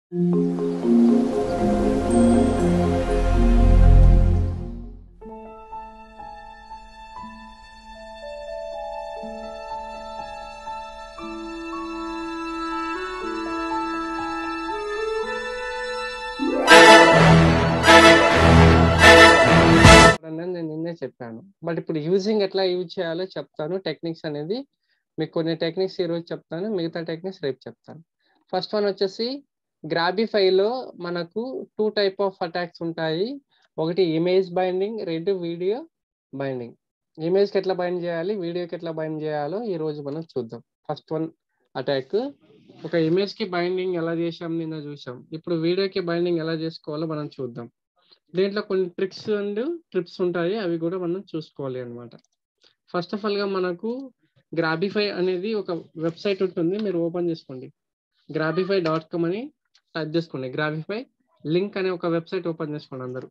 నేను నిన్నే చెప్పాను. బట్ ఇప్పుడు యూజింగ్ ఎట్లా యూజ్ చేయాలో చెప్తాను. టెక్నిక్స్ అనేది మీకు కొన్ని టెక్నిక్స్ ఈరోజు చెప్తాను. మిగతా టెక్నిక్స్ రేపు చెప్తాను. ఫస్ట్ వన్ వచ్చేసి గ్రాబిఫైలో మనకు 2 టైప్ ఆఫ్ అటాక్స్ ఉంటాయి. ఒకటి ఇమేజ్ బైండింగ్, 2 వీడియో బైండింగ్. ఇమేజ్కి ఎట్లా బైండ్ చేయాలి, వీడియోకి ఎట్లా బైండ్ చేయాలో ఈ రోజు మనం చూద్దాం. ఫస్ట్ వన్ అటాక్, ఒక ఇమేజ్కి బైండింగ్ ఎలా చేసాం నిన్న చూసాం. ఇప్పుడు వీడియోకి బైండింగ్ ఎలా చేసుకోవాలో మనం చూద్దాం. దీంట్లో కొన్ని ట్రిక్స్ అండ్ ట్రిప్స్ ఉంటాయి, అవి కూడా మనం చూసుకోవాలి అన్నమాట. ఫస్ట్ ఆఫ్ ఆల్ గా మనకు గ్రాబిఫై అనేది ఒక వెబ్సైట్ ఉంటుంది, మీరు ఓపెన్ చేసుకోండి. grabify.com అని టైప్ చేసుకోండి. గ్రాబిఫై లింక్ అనే ఒక వెబ్సైట్ ఓపెన్ చేసుకోండి అందరూ.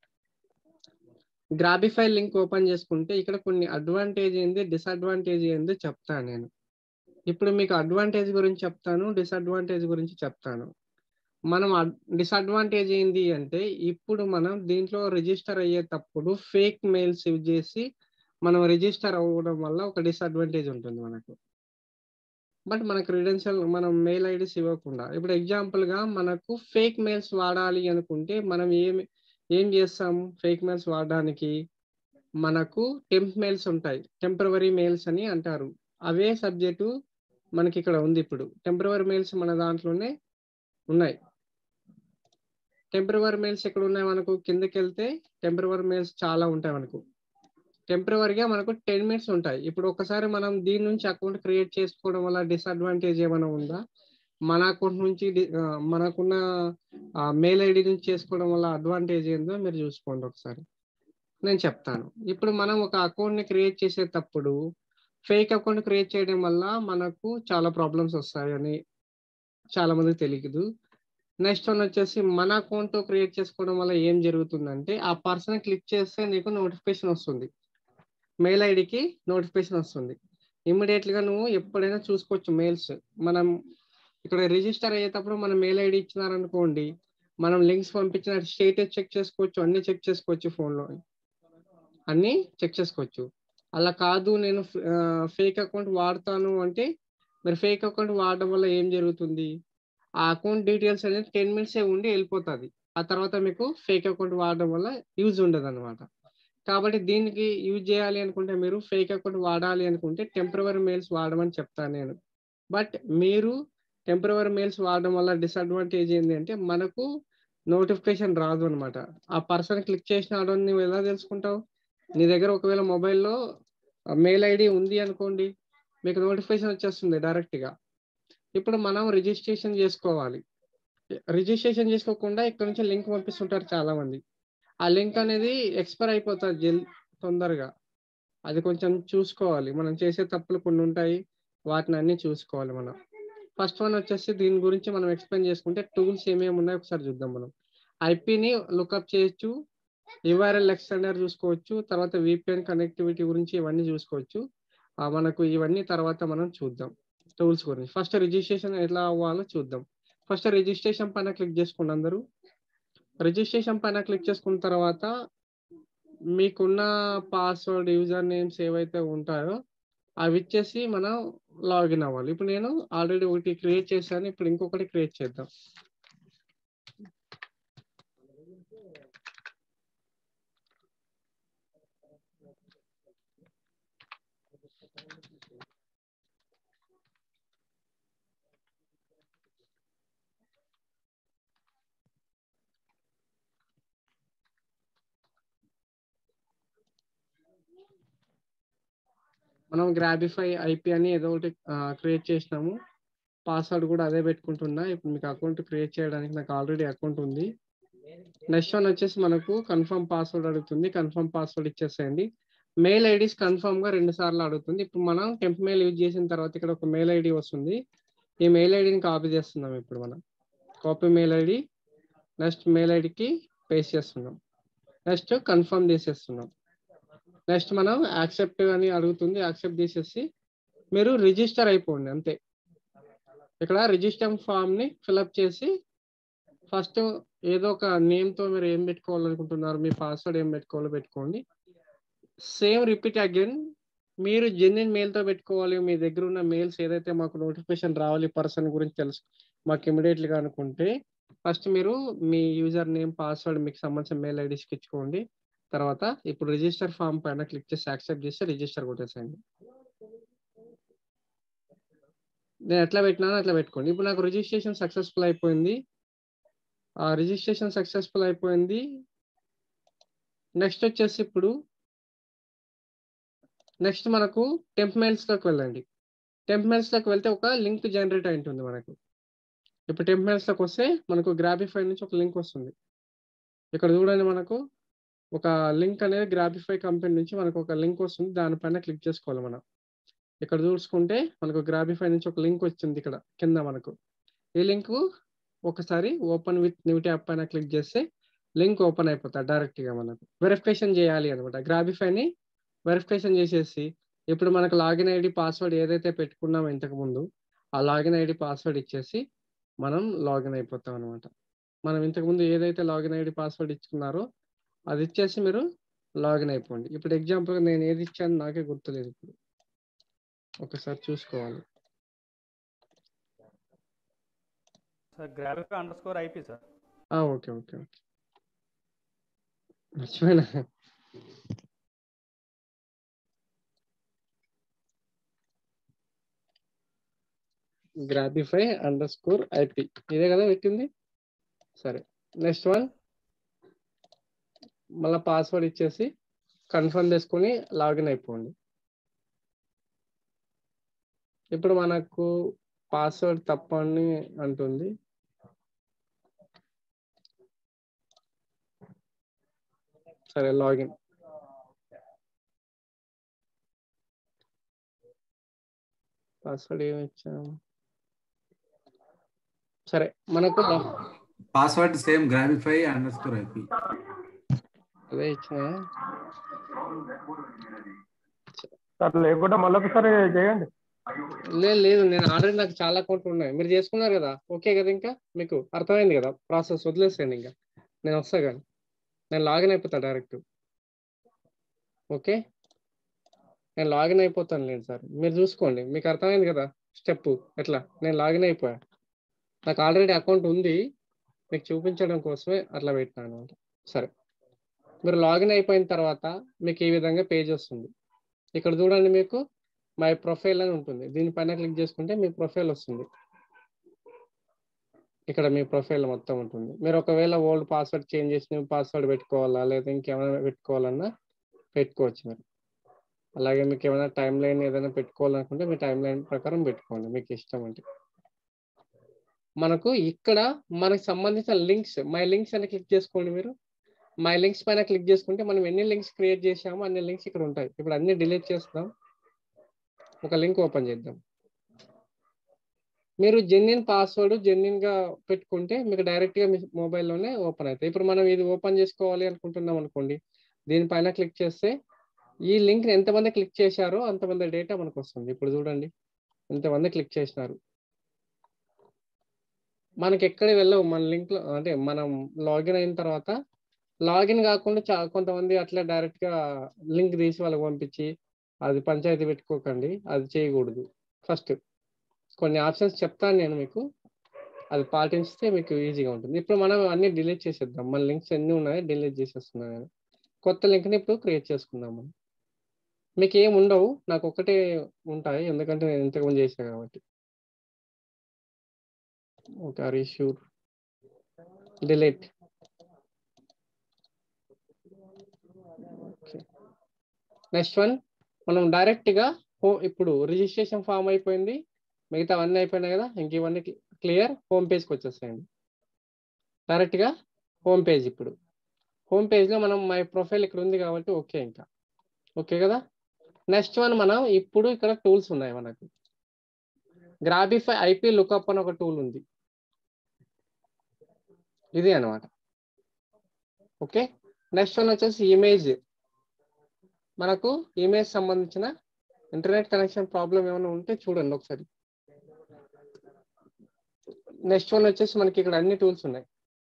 గ్రాబిఫై లింక్ ఓపెన్ చేసుకుంటే ఇక్కడ కొన్ని అడ్వాంటేజ్ ఏంది, డిసడ్వాంటేజ్ ఏంది చెప్తాను నేను. ఇప్పుడు మీకు అడ్వాంటేజ్ గురించి చెప్తాను, డిసడ్వాంటేజ్ గురించి చెప్తాను. మనం డిసడ్వాంటేజ్ ఏంటి అంటే, ఇప్పుడు మనం దీంట్లో రిజిస్టర్ అయ్యేటప్పుడు ఫేక్ మెయిల్స్ యూజ్ చేసి మనం రిజిస్టర్ అవ్వడం వల్ల ఒక డిసడ్వాంటేజ్ ఉంటుంది మనకు. బట్ మన క్రెడెన్షియల్, మనం మెయిల్ ఐడీస్ ఇవ్వకుండా, ఇప్పుడు ఎగ్జాంపుల్గా మనకు ఫేక్ మెయిల్స్ వాడాలి అనుకుంటే మనం ఏం చేస్తాము? ఫేక్ మెయిల్స్ వాడడానికి మనకు టెంప్ మెయిల్స్ ఉంటాయి, టెంపరవరీ మెయిల్స్ అని అంటారు. అవే సబ్జెక్టు మనకి ఇక్కడ ఉంది. ఇప్పుడు టెంపరవరీ మెయిల్స్ మన దాంట్లోనే ఉన్నాయి. టెంపరవరీ మెయిల్స్ ఎక్కడ ఉన్నాయి మనకు? కిందకి వెళ్తే టెంపరవరీ మెయిల్స్ చాలా ఉంటాయి మనకు. టెంపరవరీగా మనకు 10 మినిట్స్ ఉంటాయి. ఇప్పుడు ఒకసారి మనం దీని నుంచి అకౌంట్ క్రియేట్ చేసుకోవడం వల్ల డిసడ్వాంటేజ్ ఏమైనా ఉందా? మన అకౌంట్ నుంచి మనకున్న మెయిల్ ఐడి నుంచి చేసుకోవడం వల్ల అడ్వాంటేజ్ ఏందో మీరు చూసుకోండి ఒకసారి, నేను చెప్తాను. ఇప్పుడు మనం ఒక అకౌంట్ని క్రియేట్ చేసేటప్పుడు ఫేక్ అకౌంట్ క్రియేట్ చేయడం వల్ల మనకు చాలా ప్రాబ్లమ్స్ వస్తాయని చాలా మందికి తెలియదు. నెక్స్ట్ వన్ వచ్చేసి మన అకౌంట్ క్రియేట్ చేసుకోవడం వల్ల ఏం జరుగుతుందంటే, ఆ పర్సన్ క్లిక్ చేస్తే నీకు నోటిఫికేషన్ వస్తుంది, మెయిల్ ఐడికి నోటిఫికేషన్ వస్తుంది. ఇమ్మీడియట్గా నువ్వు ఎప్పుడైనా చూసుకోవచ్చు మెయిల్స్. మనం ఇక్కడ రిజిస్టర్ అయ్యేటప్పుడు మన మెయిల్ ఐడి ఇచ్చినారనుకోండి, మనం లింక్స్ పంపించిన స్టేటస్ చెక్ చేసుకోవచ్చు, అన్ని చెక్ చేసుకోవచ్చు, ఫోన్లో అన్ని చెక్ చేసుకోవచ్చు. అలా కాదు నేను ఫేక్ అకౌంట్ వాడతాను అంటే, మరి ఫేక్ అకౌంట్ వాడడం వల్ల ఏం జరుగుతుంది? ఆ అకౌంట్ డీటెయిల్స్ అనేది 10 మినిట్సే ఉండి వెళ్ళిపోతుంది. ఆ తర్వాత మీకు ఫేక్ అకౌంట్ వాడడం వల్ల యూజ్ ఉండదు అనమాట. కాబట్టి దీనికి యూజ్ చేయాలి అనుకుంటే, మీరు ఫేక్ అకౌంట్ వాడాలి అనుకుంటే టెంపరవరీ మెయిల్స్ వాడమని చెప్తాను నేను. బట్ మీరు టెంపరవరీ మెయిల్స్ వాడడం వల్ల డిసడ్వాంటేజ్ ఏంటి అంటే, మనకు నోటిఫికేషన్ రాదు అనమాట. ఆ పర్సన్ క్లిక్ చేసినాడు అని నువ్వు ఎలా తెలుసుకుంటావు? నీ దగ్గర ఒకవేళ మొబైల్లో మెయిల్ ఐడి ఉంది అనుకోండి, మీకు నోటిఫికేషన్ వచ్చేస్తుంది డైరెక్ట్గా. ఇప్పుడు మనం రిజిస్ట్రేషన్ చేసుకోవాలి. రిజిస్ట్రేషన్ చేసుకోకుండా ఇక్కడ నుంచి లింక్ పంపిస్తుంటారు చాలా మంది. ఆ లింక్ అనేది ఎక్స్పైర్ అయిపోతుంది తొందరగా. అది కొంచెం చూసుకోవాలి. మనం చేసే తప్పులు కొన్ని ఉంటాయి, వాటిని అన్ని చూసుకోవాలి మనం. ఫస్ట్ వన్ వచ్చేసి దీని గురించి మనం ఎక్స్ప్లెయిన్ చేసుకుంటే, టూల్స్ ఏమేమి ఉన్నాయో ఒకసారి చూద్దాం మనం. ఐపీని లుకప్ చేయొచ్చు, యూఆర్ఎల్ ఎక్స్టెండర్ చూసుకోవచ్చు, తర్వాత విపిఎన్ కనెక్టివిటీ గురించి ఇవన్నీ చూసుకోవచ్చు. మనకు ఇవన్నీ తర్వాత మనం చూద్దాం టూల్స్ గురించి. ఫస్ట్ రిజిస్ట్రేషన్ ఎట్లా అవ్వాలో చూద్దాం. ఫస్ట్ రిజిస్ట్రేషన్ పైన క్లిక్ చేసుకోండి అందరూ. రిజిస్ట్రేషన్ పైన క్లిక్ చేసుకున్న తర్వాత మీకున్న పాస్వర్డ్, యూజర్ నేమ్స్ ఏవైతే ఉంటాయో అవి ఇచ్చేసి మనం లాగిన్ అవ్వాలి. ఇప్పుడు నేను ఆల్రెడీ ఒకటి క్రియేట్ చేశాను, ఇప్పుడు ఇంకొకటి క్రియేట్ చేద్దాం. మనం గ్రాబిఫై ఐపీ అని ఏదో ఒకటి క్రియేట్ చేసినాము. పాస్వర్డ్ కూడా అదే పెట్టుకుంటున్నా. ఇప్పుడు మీకు అకౌంట్ క్రియేట్ చేయడానికి నాకు ఆల్రెడీ అకౌంట్ ఉంది. నెక్స్ట్ వన్ వచ్చేసి మనకు కన్ఫర్మ్ పాస్వర్డ్ అడుగుతుంది, కన్ఫర్మ్ పాస్వర్డ్ ఇచ్చేసేయండి. మెయిల్ ఐడీస్ కన్ఫర్మ్గా 2 సార్లు అడుగుతుంది. ఇప్పుడు మనం టెంప్ మెయిల్ యూజ్ చేసిన తర్వాత ఇక్కడ ఒక మెయిల్ ఐడి వస్తుంది. ఈ మెయిల్ ఐడిని కాపీ చేస్తున్నాం. ఇప్పుడు మనం copy mail ID, next mail ఐడికి పేస్ట్ చేస్తున్నాం, నెక్స్ట్ కన్ఫర్మ్ చేసేస్తున్నాం. నెక్స్ట్ మనం యాక్సెప్ట్ అని అడుగుతుంది, యాక్సెప్ట్ చేసేసి మీరు రిజిస్టర్ అయిపోండి అంతే. ఇక్కడ రిజిస్టర్ ఫామ్ని ఫిల్అప్ చేసి ఫస్ట్ ఏదో ఒక నేమ్తో మీరు ఏం పెట్టుకోవాలనుకుంటున్నారు, మీ పాస్వర్డ్ ఏం పెట్టుకోవాలో పెట్టుకోండి. Same repeat again. మీరు జెన్యున్ మెయిల్తో పెట్టుకోవాలి. మీ దగ్గర ఉన్న మెయిల్స్ ఏదైతే మాకు నోటిఫికేషన్ రావాలి పర్సన్ గురించి తెలుసు మాకు ఇమీడియట్లీగా అనుకుంటే, ఫస్ట్ మీరు మీ యూజర్ నేమ్ పాస్వర్డ్ మీకు సంబంధించిన మెయిల్ ఐడీస్కి ఇచ్చుకోండి. తర్వాత ఇప్పుడు రిజిస్టర్ ఫామ్ పైన క్లిక్ చేసి యాక్సెప్ట్ చేస్తే రిజిస్టర్ కొట్టేసేయండి. నేను ఎట్లా పెట్టినానో అట్లా పెట్టుకోండి. ఇప్పుడు నాకు రిజిస్ట్రేషన్ సక్సెస్ఫుల్ అయిపోయింది. రిజిస్ట్రేషన్ సక్సెస్ఫుల్ అయిపోయింది. నెక్స్ట్ వచ్చేసి ఇప్పుడు నెక్స్ట్ మనకు టెంప్ మెయిల్స్లోకి వెళ్ళండి. టెంప్ మెయిల్స్లోకి వెళ్తే ఒక లింక్ జనరేట్ అయి ఉంటుంది మనకు. ఇప్పుడు టెంప్ మెయిల్స్లోకి వస్తే మనకు గ్రాబిఫై నుంచి ఒక లింక్ వస్తుంది. ఇక్కడ చూడండి, మనకు ఒక లింక్ అనేది గ్రాబిఫై కంపెనీ నుంచి మనకు ఒక లింక్ వస్తుంది. దానిపైన క్లిక్ చేసుకోవాలి మనం. ఇక్కడ చూసుకుంటే మనకు గ్రాబిఫై నుంచి ఒక లింక్ వచ్చింది ఇక్కడ కింద మనకు. ఈ లింక్ ఒకసారి ఓపెన్ విత్ న్యూ ట్యాబ్ పైన క్లిక్ చేస్తే లింక్ ఓపెన్ అయిపోతుంది డైరెక్ట్గా. మనకు వెరిఫికేషన్ చేయాలి అనమాట. గ్రాబిఫైని వెరిఫికేషన్ చేసేసి ఇప్పుడు మనకు లాగిన్ ఐడి పాస్వర్డ్ ఏదైతే పెట్టుకున్నామో ఇంతకుముందు ఆ లాగిన్ ఐడి పాస్వర్డ్ ఇచ్చేసి మనం లాగిన్ అయిపోతాం అనమాట. మనం ఇంతకుముందు ఏదైతే లాగిన్ ఐడి పాస్వర్డ్ ఇచ్చుకున్నారో అది ఇచ్చేసి మీరు లాగిన్ అయిపోండి. ఇప్పుడు ఎగ్జాంపుల్గా నేను ఏది ఇచ్చాను నాకే గుర్తులేదు. ఇప్పుడు ఒకసారి చూసుకోవాలి. Sir Grabify _IP sir. Okay okay okay, మర్చిపోయినా. గ్రాబిఫై _IP ఇదే కదా పెట్టింది. సరే, నెక్స్ట్ వన్ మళ్ళీ పాస్వర్డ్ ఇచ్చేసి కన్ఫర్మ్ చేసుకొని లాగిన్ అయిపోండి. ఇప్పుడు మనకు పాస్వర్డ్ తప్పని అంటుంది. సరే, లాగిన్. పాస్వర్డ్ ఏమి ఇచ్చాము? సరే, మనకు పాస్వర్డ్ సేమ్ గ్రాబిఫై _IP అదే ఇచ్చిన. సార్ లేకుండా మళ్ళీ ఒకసారి చేయండి. లేదు, నేను ఆల్రెడీ నాకు చాలా అకౌంట్లు ఉన్నాయి. మీరు చేసుకున్నారు కదా, ఓకే కదా, ఇంకా మీకు అర్థమైంది కదా ప్రాసెస్. వదిలేసేయండి, ఇంకా నేను వస్తా కానీ నేను లాగిన్ అయిపోతా డైరెక్ట్. ఓకే, నేను లాగిన్ అయిపోతాను. లేదు సార్, మీరు చూసుకోండి, మీకు అర్థమైంది కదా స్టెప్ ఎట్లా. నేను లాగిన్ అయిపోయా, నాకు ఆల్రెడీ అకౌంట్ ఉంది. మీకు చూపించడం కోసమే అట్లా పెట్టినాను. సరే, మీరు లాగిన్ అయిపోయిన తర్వాత మీకు ఈ విధంగా పేజ్ వస్తుంది. ఇక్కడ చూడండి, మీకు మై ప్రొఫైల్ అని ఉంటుంది. దీనిపైన క్లిక్ చేసుకుంటే మీ ప్రొఫైల్ వస్తుంది. ఇక్కడ మీ ప్రొఫైల్ మొత్తం ఉంటుంది. మీరు ఒకవేళ ఓల్డ్ పాస్వర్డ్ చేంజ్ చేసి న్యూ పాస్వర్డ్ పెట్టుకోవాలా లేదా ఇంకేమైనా పెట్టుకోవాలన్నా పెట్టుకోవచ్చు మీరు. అలాగే మీకు ఏమైనా టైం లైన్ ఏదైనా పెట్టుకోవాలనుకుంటే మీ టైం లైన్ ప్రకారం పెట్టుకోండి, మీకు ఇష్టం అంటే. మనకు ఇక్కడ మనకు సంబంధించిన లింక్స్, మై లింక్స్ అని క్లిక్ చేసుకోండి. మీరు మై లింక్స్ పైన క్లిక్ చేసుకుంటే మనం ఎన్ని లింక్స్ క్రియేట్ చేసామో అన్ని లింక్స్ ఇక్కడ ఉంటాయి. ఇప్పుడు అన్ని డిలీట్ చేస్తాం. ఒక లింక్ ఓపెన్ చేద్దాం. మీరు జెన్యున్ పాస్వర్డ్ జెన్యున్గా పెట్టుకుంటే మీకు డైరెక్ట్గా మీ మొబైల్లోనే ఓపెన్ అవుతాయి. ఇప్పుడు మనం ఇది ఓపెన్ చేసుకోవాలి అనుకుంటున్నాం అనుకోండి, దీనిపైన క్లిక్ చేస్తే ఈ లింక్ ఎంతమంది క్లిక్ చేశారో అంతమంది డేటా మనకు వస్తుంది. ఇప్పుడు చూడండి, ఎంతమంది క్లిక్ చేసినారు. మనకి ఎక్కడ వెళ్ళవు మన లింక్లో. అంటే మనం లాగిన్ అయిన తర్వాత లాగిన్ కాకుండా కొంతమంది అట్లా డైరెక్ట్గా లింక్ తీసి వాళ్ళకి పంపించి అది పంచాయతీ పెట్టుకోకండి, అది చేయకూడదు. ఫస్ట్ కొన్ని ఆప్షన్స్ చెప్తాను నేను మీకు, అది పాటిస్తే మీకు ఈజీగా ఉంటుంది. ఇప్పుడు మనం అన్ని డిలీట్ చేసేద్దాం. మన లింక్స్ ఎన్ని ఉన్నాయో డిలీట్ చేసేస్తున్నాను నేను. కొత్త లింక్ని ఇప్పుడు క్రియేట్ చేసుకుందాం మనం. మీకు ఏమి ఉండవు, నాకు ఒకటే ఉంటాయి, ఎందుకంటే నేను ఇంతకుముందు చేశాను కాబట్టి. ఓకే, రీష్యూర్ డిలీట్. ఓకే, నెక్స్ట్ వన్ మనం డైరెక్ట్గా ఇప్పుడు రిజిస్ట్రేషన్ ఫామ్ అయిపోయింది, మిగతా అన్నీ అయిపోయినాయి కదా, ఇంక ఇవన్నీ క్లియర్. హోమ్ పేజ్కి వచ్చేస్తాయండి డైరెక్ట్గా. హోమ్ పేజ్, ఇప్పుడు హోమ్ పేజ్లో మనం మై ప్రొఫైల్ ఇక్కడ ఉంది కాబట్టి ఓకే, ఇంకా ఓకే కదా. నెక్స్ట్ వన్ మనం ఇప్పుడు ఇక్కడ టూల్స్ ఉన్నాయి మనకు. గ్రాబిఫై IP లుకప్ అని ఒక టూల్ ఉంది, ఇది అనమాట. ఓకే, నెక్స్ట్ వన్ వచ్చేసి ఇమేజ్. మనకు ఇమేజ్ సంబంధించిన ఇంటర్నెట్ కనెక్షన్ ప్రాబ్లం ఏమైనా ఉంటే చూడండి ఒకసారి. నెక్స్ట్ వన్ వచ్చేసి మనకి ఇక్కడ అన్ని టూల్స్ ఉన్నాయి.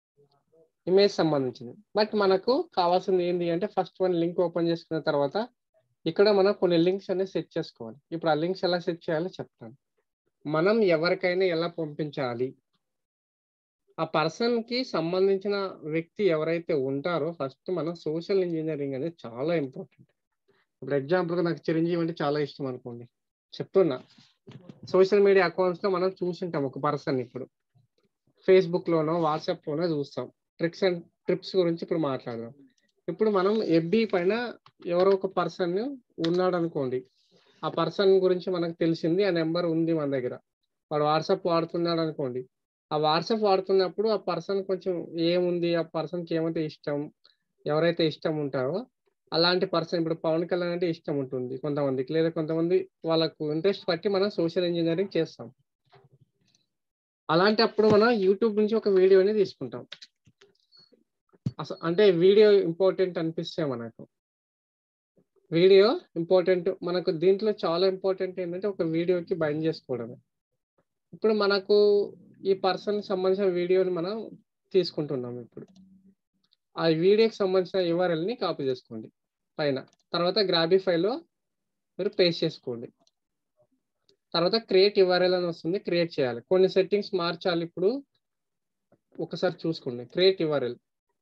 ఇమేజ్ సంబంధించింది. బట్ మనకు కావాల్సింది ఏంటి అంటే ఫస్ట్ వన్ లింక్ ఓపెన్ చేసుకున్న తర్వాత ఇక్కడ మనం కొన్ని లింక్స్ అనేది సెట్ చేసుకోవాలి. ఇప్పుడు ఆ లింక్స్ ఎలా సెట్ చేయాలో చెప్తాను. మనం ఎవరికైనా ఎలా పంపించాలి, ఆ పర్సన్ కి సంబంధించిన వ్యక్తి ఎవరైతే ఉంటారో ఫస్ట్ మనం సోషల్ ఇంజనీరింగ్ అనేది చాలా ఇంపార్టెంట్. ఇప్పుడు ఎగ్జాంపుల్గా నాకు చిరంజీవి అంటే చాలా ఇష్టం అనుకోండి, చెప్తున్నా. సోషల్ మీడియా అకౌంట్స్ లో మనం చూసింటాం ఒక పర్సన్. ఇప్పుడు ఫేస్బుక్ లోనో వాట్సాప్ లోనో చూస్తాం. ట్రిప్స్ గురించి ఇప్పుడు మాట్లాడదాం. ఇప్పుడు మనం ఎఫ్బి పైన ఎవరో ఒక పర్సన్ ఉన్నాడు అనుకోండి, ఆ పర్సన్ గురించి మనకు తెలిసింది, ఆ నెంబర్ ఉంది మన దగ్గర, వాడు వాట్సాప్ వాడుతున్నాడు అనుకోండి. ఆ వాట్సాప్ వాడుతున్నప్పుడు ఆ పర్సన్ కొంచెం ఏముంది, ఆ పర్సన్కి ఏమైతే ఇష్టం, ఎవరైతే ఇష్టం ఉంటారో అలాంటి పర్సన్, ఇప్పుడు పవన్ కళ్యాణ్ అంటే ఇష్టం ఉంటుంది కొంతమందికి, లేదా కొంతమంది వాళ్ళకు ఇంట్రెస్ట్ బట్టి మనం సోషల్ ఇంజనీరింగ్ చేస్తాం. అలాంటప్పుడు మనం యూట్యూబ్ నుంచి ఒక వీడియోని తీసుకుంటాం. అసలు అంటే వీడియో ఇంపార్టెంట్ అనిపిస్తే మనకు వీడియో ఇంపార్టెంట్, మనకు దీంట్లో చాలా ఇంపార్టెంట్ ఏంటంటే ఒక వీడియోకి బైండ్ చేసుకోవడమే. ఇప్పుడు మనకు ఈ పర్సన్ సంబంధించిన వీడియోని మనం తీసుకుంటున్నాం. ఇప్పుడు ఆ వీడియోకి సంబంధించిన యూఆర్ఎల్ని కాపీ చేసుకోండి పైన, తర్వాత గ్రాబిఫైలో మీరు పేస్ట్ చేసుకోండి. తర్వాత క్రియేట్ యూఆర్ఎల్ అని వస్తుంది, క్రియేట్ చేయాలి. కొన్ని సెట్టింగ్స్ మార్చాలి. ఇప్పుడు ఒకసారి చూసుకోండి. క్రియేట్ యూఆర్ఎల్,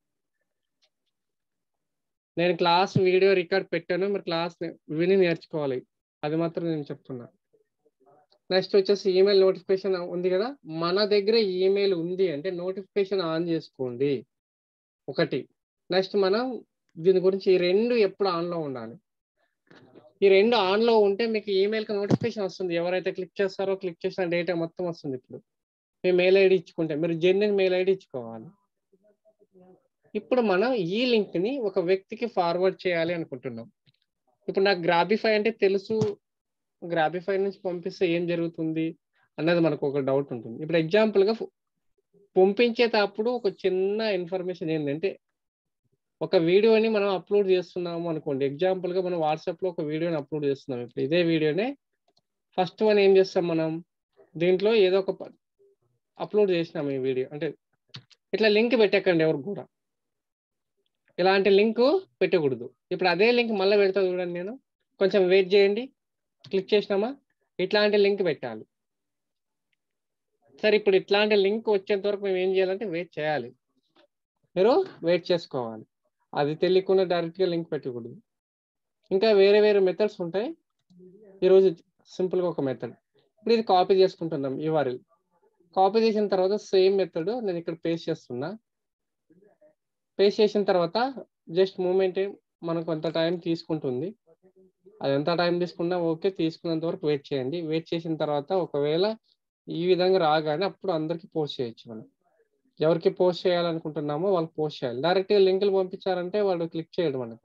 నేను క్లాస్ వీడియో రికార్డ్ పెట్టాను, మీరు క్లాస్ విని నేర్చుకోవాలి, అది మాత్రం నేను చెప్తున్నా. నెక్స్ట్ వచ్చేసి ఈమెయిల్ నోటిఫికేషన్ ఉంది కదా, మన దగ్గర ఈమెయిల్ ఉంది అంటే నోటిఫికేషన్ ఆన్ చేసుకోండి ఒకటి. నెక్స్ట్ మనం దీని గురించి ఈ రెండు ఎప్పుడు ఆన్లో ఉండాలి. ఈ రెండు ఆన్లో ఉంటే మీకు ఈమెయిల్కి నోటిఫికేషన్ వస్తుంది. ఎవరైతే క్లిక్ చేస్తారో క్లిక్ చేసిన డేటా మొత్తం వస్తుంది. ఇప్పుడు మీ మెయిల్ ఐడి ఇచ్చుకుంటే మీరు జెన్యున్ మెయిల్ ఐడి ఇచ్చుకోవాలి. ఇప్పుడు మనం ఈ లింక్ ని ఒక వ్యక్తికి ఫార్వర్డ్ చేయాలి అనుకుంటున్నాం. ఇప్పుడు నాకు గ్రాబిఫై అంటే తెలుసు, గ్రాబిఫై నుంచి పంపిస్తే ఏం జరుగుతుంది అన్నది మనకు ఒక డౌట్ ఉంటుంది. ఇప్పుడు ఎగ్జాంపుల్ గా పంపించేటప్పుడు ఒక చిన్న ఇన్ఫర్మేషన్ ఏంటంటే, ఒక వీడియోని మనం అప్లోడ్ చేస్తున్నాము అనుకోండి. ఎగ్జాంపుల్ గా మనం వాట్సాప్ లో ఒక వీడియోని అప్లోడ్ చేస్తున్నాం. ఇప్పుడు ఇదే వీడియోనే ఫస్ట్ వన్ ఏం చేస్తాం, మనం దీంట్లో ఏదో ఒక అప్లోడ్ చేసినాం ఈ వీడియో. అంటే ఇట్లా లింక్ పెట్టకండి ఎవరికి కూడా, ఇలాంటి లింక్ పెట్టకూడదు. ఇప్పుడు అదే లింక్ మళ్ళీ పెడతా చూడండి, నేను కొంచెం వెయిట్ చేయండి. క్లిక్ చేసినామా, ఇట్లాంటి లింక్ పెట్టాలి. సరే, ఇప్పుడు ఇట్లాంటి లింక్ వచ్చేంత వరకు మేము ఏం చేయాలంటే వెయిట్ చేయాలి. మీరు వెయిట్ చేసుకోవాలి. అది తెలియకుండా డైరెక్ట్గా లింక్ పెట్టకూడదు. ఇంకా వేరే వేరే మెథడ్స్ ఉంటాయి. ఈరోజు సింపుల్గా ఒక మెథడ్. ఇప్పుడు ఇది కాపీ చేసుకుంటున్నాం యూఆర్ఎల్. కాపీ చేసిన తర్వాత సేమ్ మెథడ్ నేను ఇక్కడ పేస్ట్ చేస్తున్నా. పేస్ట్ చేసిన తర్వాత జస్ట్ మూమెంట్ మనకు కొంత టైం తీసుకుంటుంది. అది ఎంత టైం తీసుకున్నా ఓకే, తీసుకున్నంత వరకు వెయిట్ చేయండి. వెయిట్ చేసిన తర్వాత ఒకవేళ ఈ విధంగా రాగానే అప్పుడు అందరికి పోస్ట్ చేయొచ్చు. మనం ఎవరికి పోస్ట్ చేయాలనుకుంటున్నామో వాళ్ళకి పోస్ట్ చేయాలి. డైరెక్ట్గా లింకులు పంపించారంటే వాళ్ళు క్లిక్ చేయడం. మనకు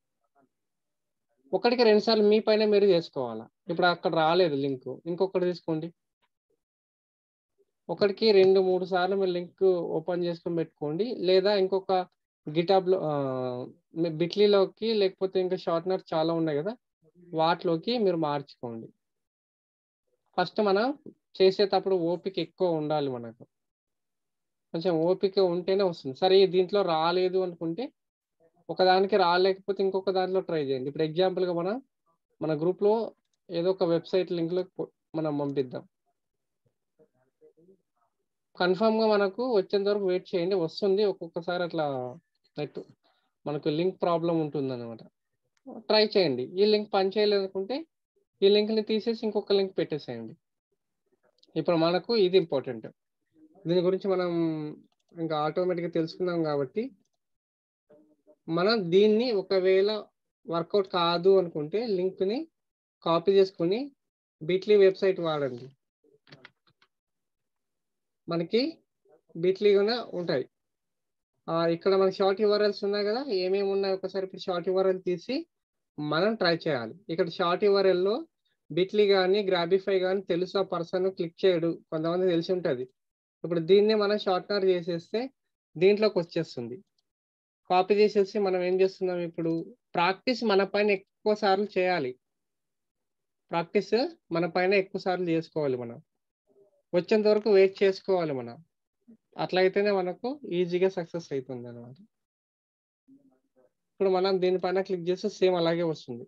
ఒకటికి 2 సార్లు మీ పైన మీరు చేసుకోవాలా. ఇప్పుడు అక్కడ రాలేదు లింక్, ఇంకొకటి తీసుకోండి. ఒకటికి 2-3 సార్లు మీరు లింక్ ఓపెన్ చేసుకొని పెట్టుకోండి. లేదా ఇంకొక గిటాబ్లో బిట్లీలోకి, లేకపోతే ఇంకా షార్ట్నర్ చాలా ఉన్నాయి కదా, వాటిలోకి మీరు మార్చుకోండి. ఫస్ట్ మనం చేసేటప్పుడు ఓపిక ఎక్కువ ఉండాలి. మనకు కొంచెం ఓపిక ఉంటేనే వస్తుంది. సరే దీంట్లో రాలేదు అనుకుంటే ఒకదానికి రాలేకపోతే ఇంకొక దాంట్లో ట్రై చేయండి. ఇప్పుడు ఎగ్జాంపుల్గా మన గ్రూప్లో ఏదో ఒక వెబ్సైట్ లింక్లో మనం పంపిద్దాం. కన్ఫామ్గా మనకు వచ్చేంత వరకు వెయిట్ చేయండి, వస్తుంది. ఒక్కొక్కసారి అట్లా నెట్ మనకు లింక్ ప్రాబ్లం ఉంటుంది అనమాట. ట్రై చేయండి. ఈ లింక్ పని చేయలేదు అనుకుంటే ఈ లింక్ని తీసేసి ఇంకొక లింక్ పెట్టేసేయండి. ఇప్పుడు మనకు ఇది ఇంపార్టెంట్. దీని గురించి మనం ఇంకా ఆటోమేటిక్గా తెలుసుకున్నాం కాబట్టి మనం దీన్ని ఒకవేళ వర్కౌట్ కాదు అనుకుంటే లింక్ని కాపీ చేసుకుని బిట్లీ వెబ్సైట్ వాడండి. మనకి బిట్లీగానే ఉంటాయి. ఇక్కడ మనకి షార్ట్ యూఆర్ఎల్స్ ఉన్నాయి కదా, ఏమేమి ఉన్నాయి ఒకసారి ఇప్పుడు షార్ట్ యూఆర్ఎల్ తీసి మనం ట్రై చేయాలి. ఇక్కడ షార్ట్ యూఆర్ఎల్లో బిట్లీ కానీ గ్రాబిఫై కానీ తెలుసు ఆ పర్సన్ క్లిక్ చేయడు, కొంతమంది తెలిసి ఉంటుంది. ఇప్పుడు దీన్ని మనం షార్ట్నర్ చేసేస్తే దీంట్లోకి వచ్చేస్తుంది. కాపీ చేసేసి మనం ఏం చేస్తున్నాం, ఇప్పుడు ప్రాక్టీస్ మన పైన ఎక్కువ సార్లు చేయాలి. ప్రాక్టీస్ మన పైన ఎక్కువ సార్లు చేసుకోవాలి. మనం వచ్చేంత వరకు వెయిట్ చేసుకోవాలి. మనం అట్లా అయితేనే మనకు ఈజీగా సక్సెస్ అవుతుంది అనమాట. ఇప్పుడు మనం దీనిపైన క్లిక్ చేస్తే సేమ్ అలాగే వస్తుంది.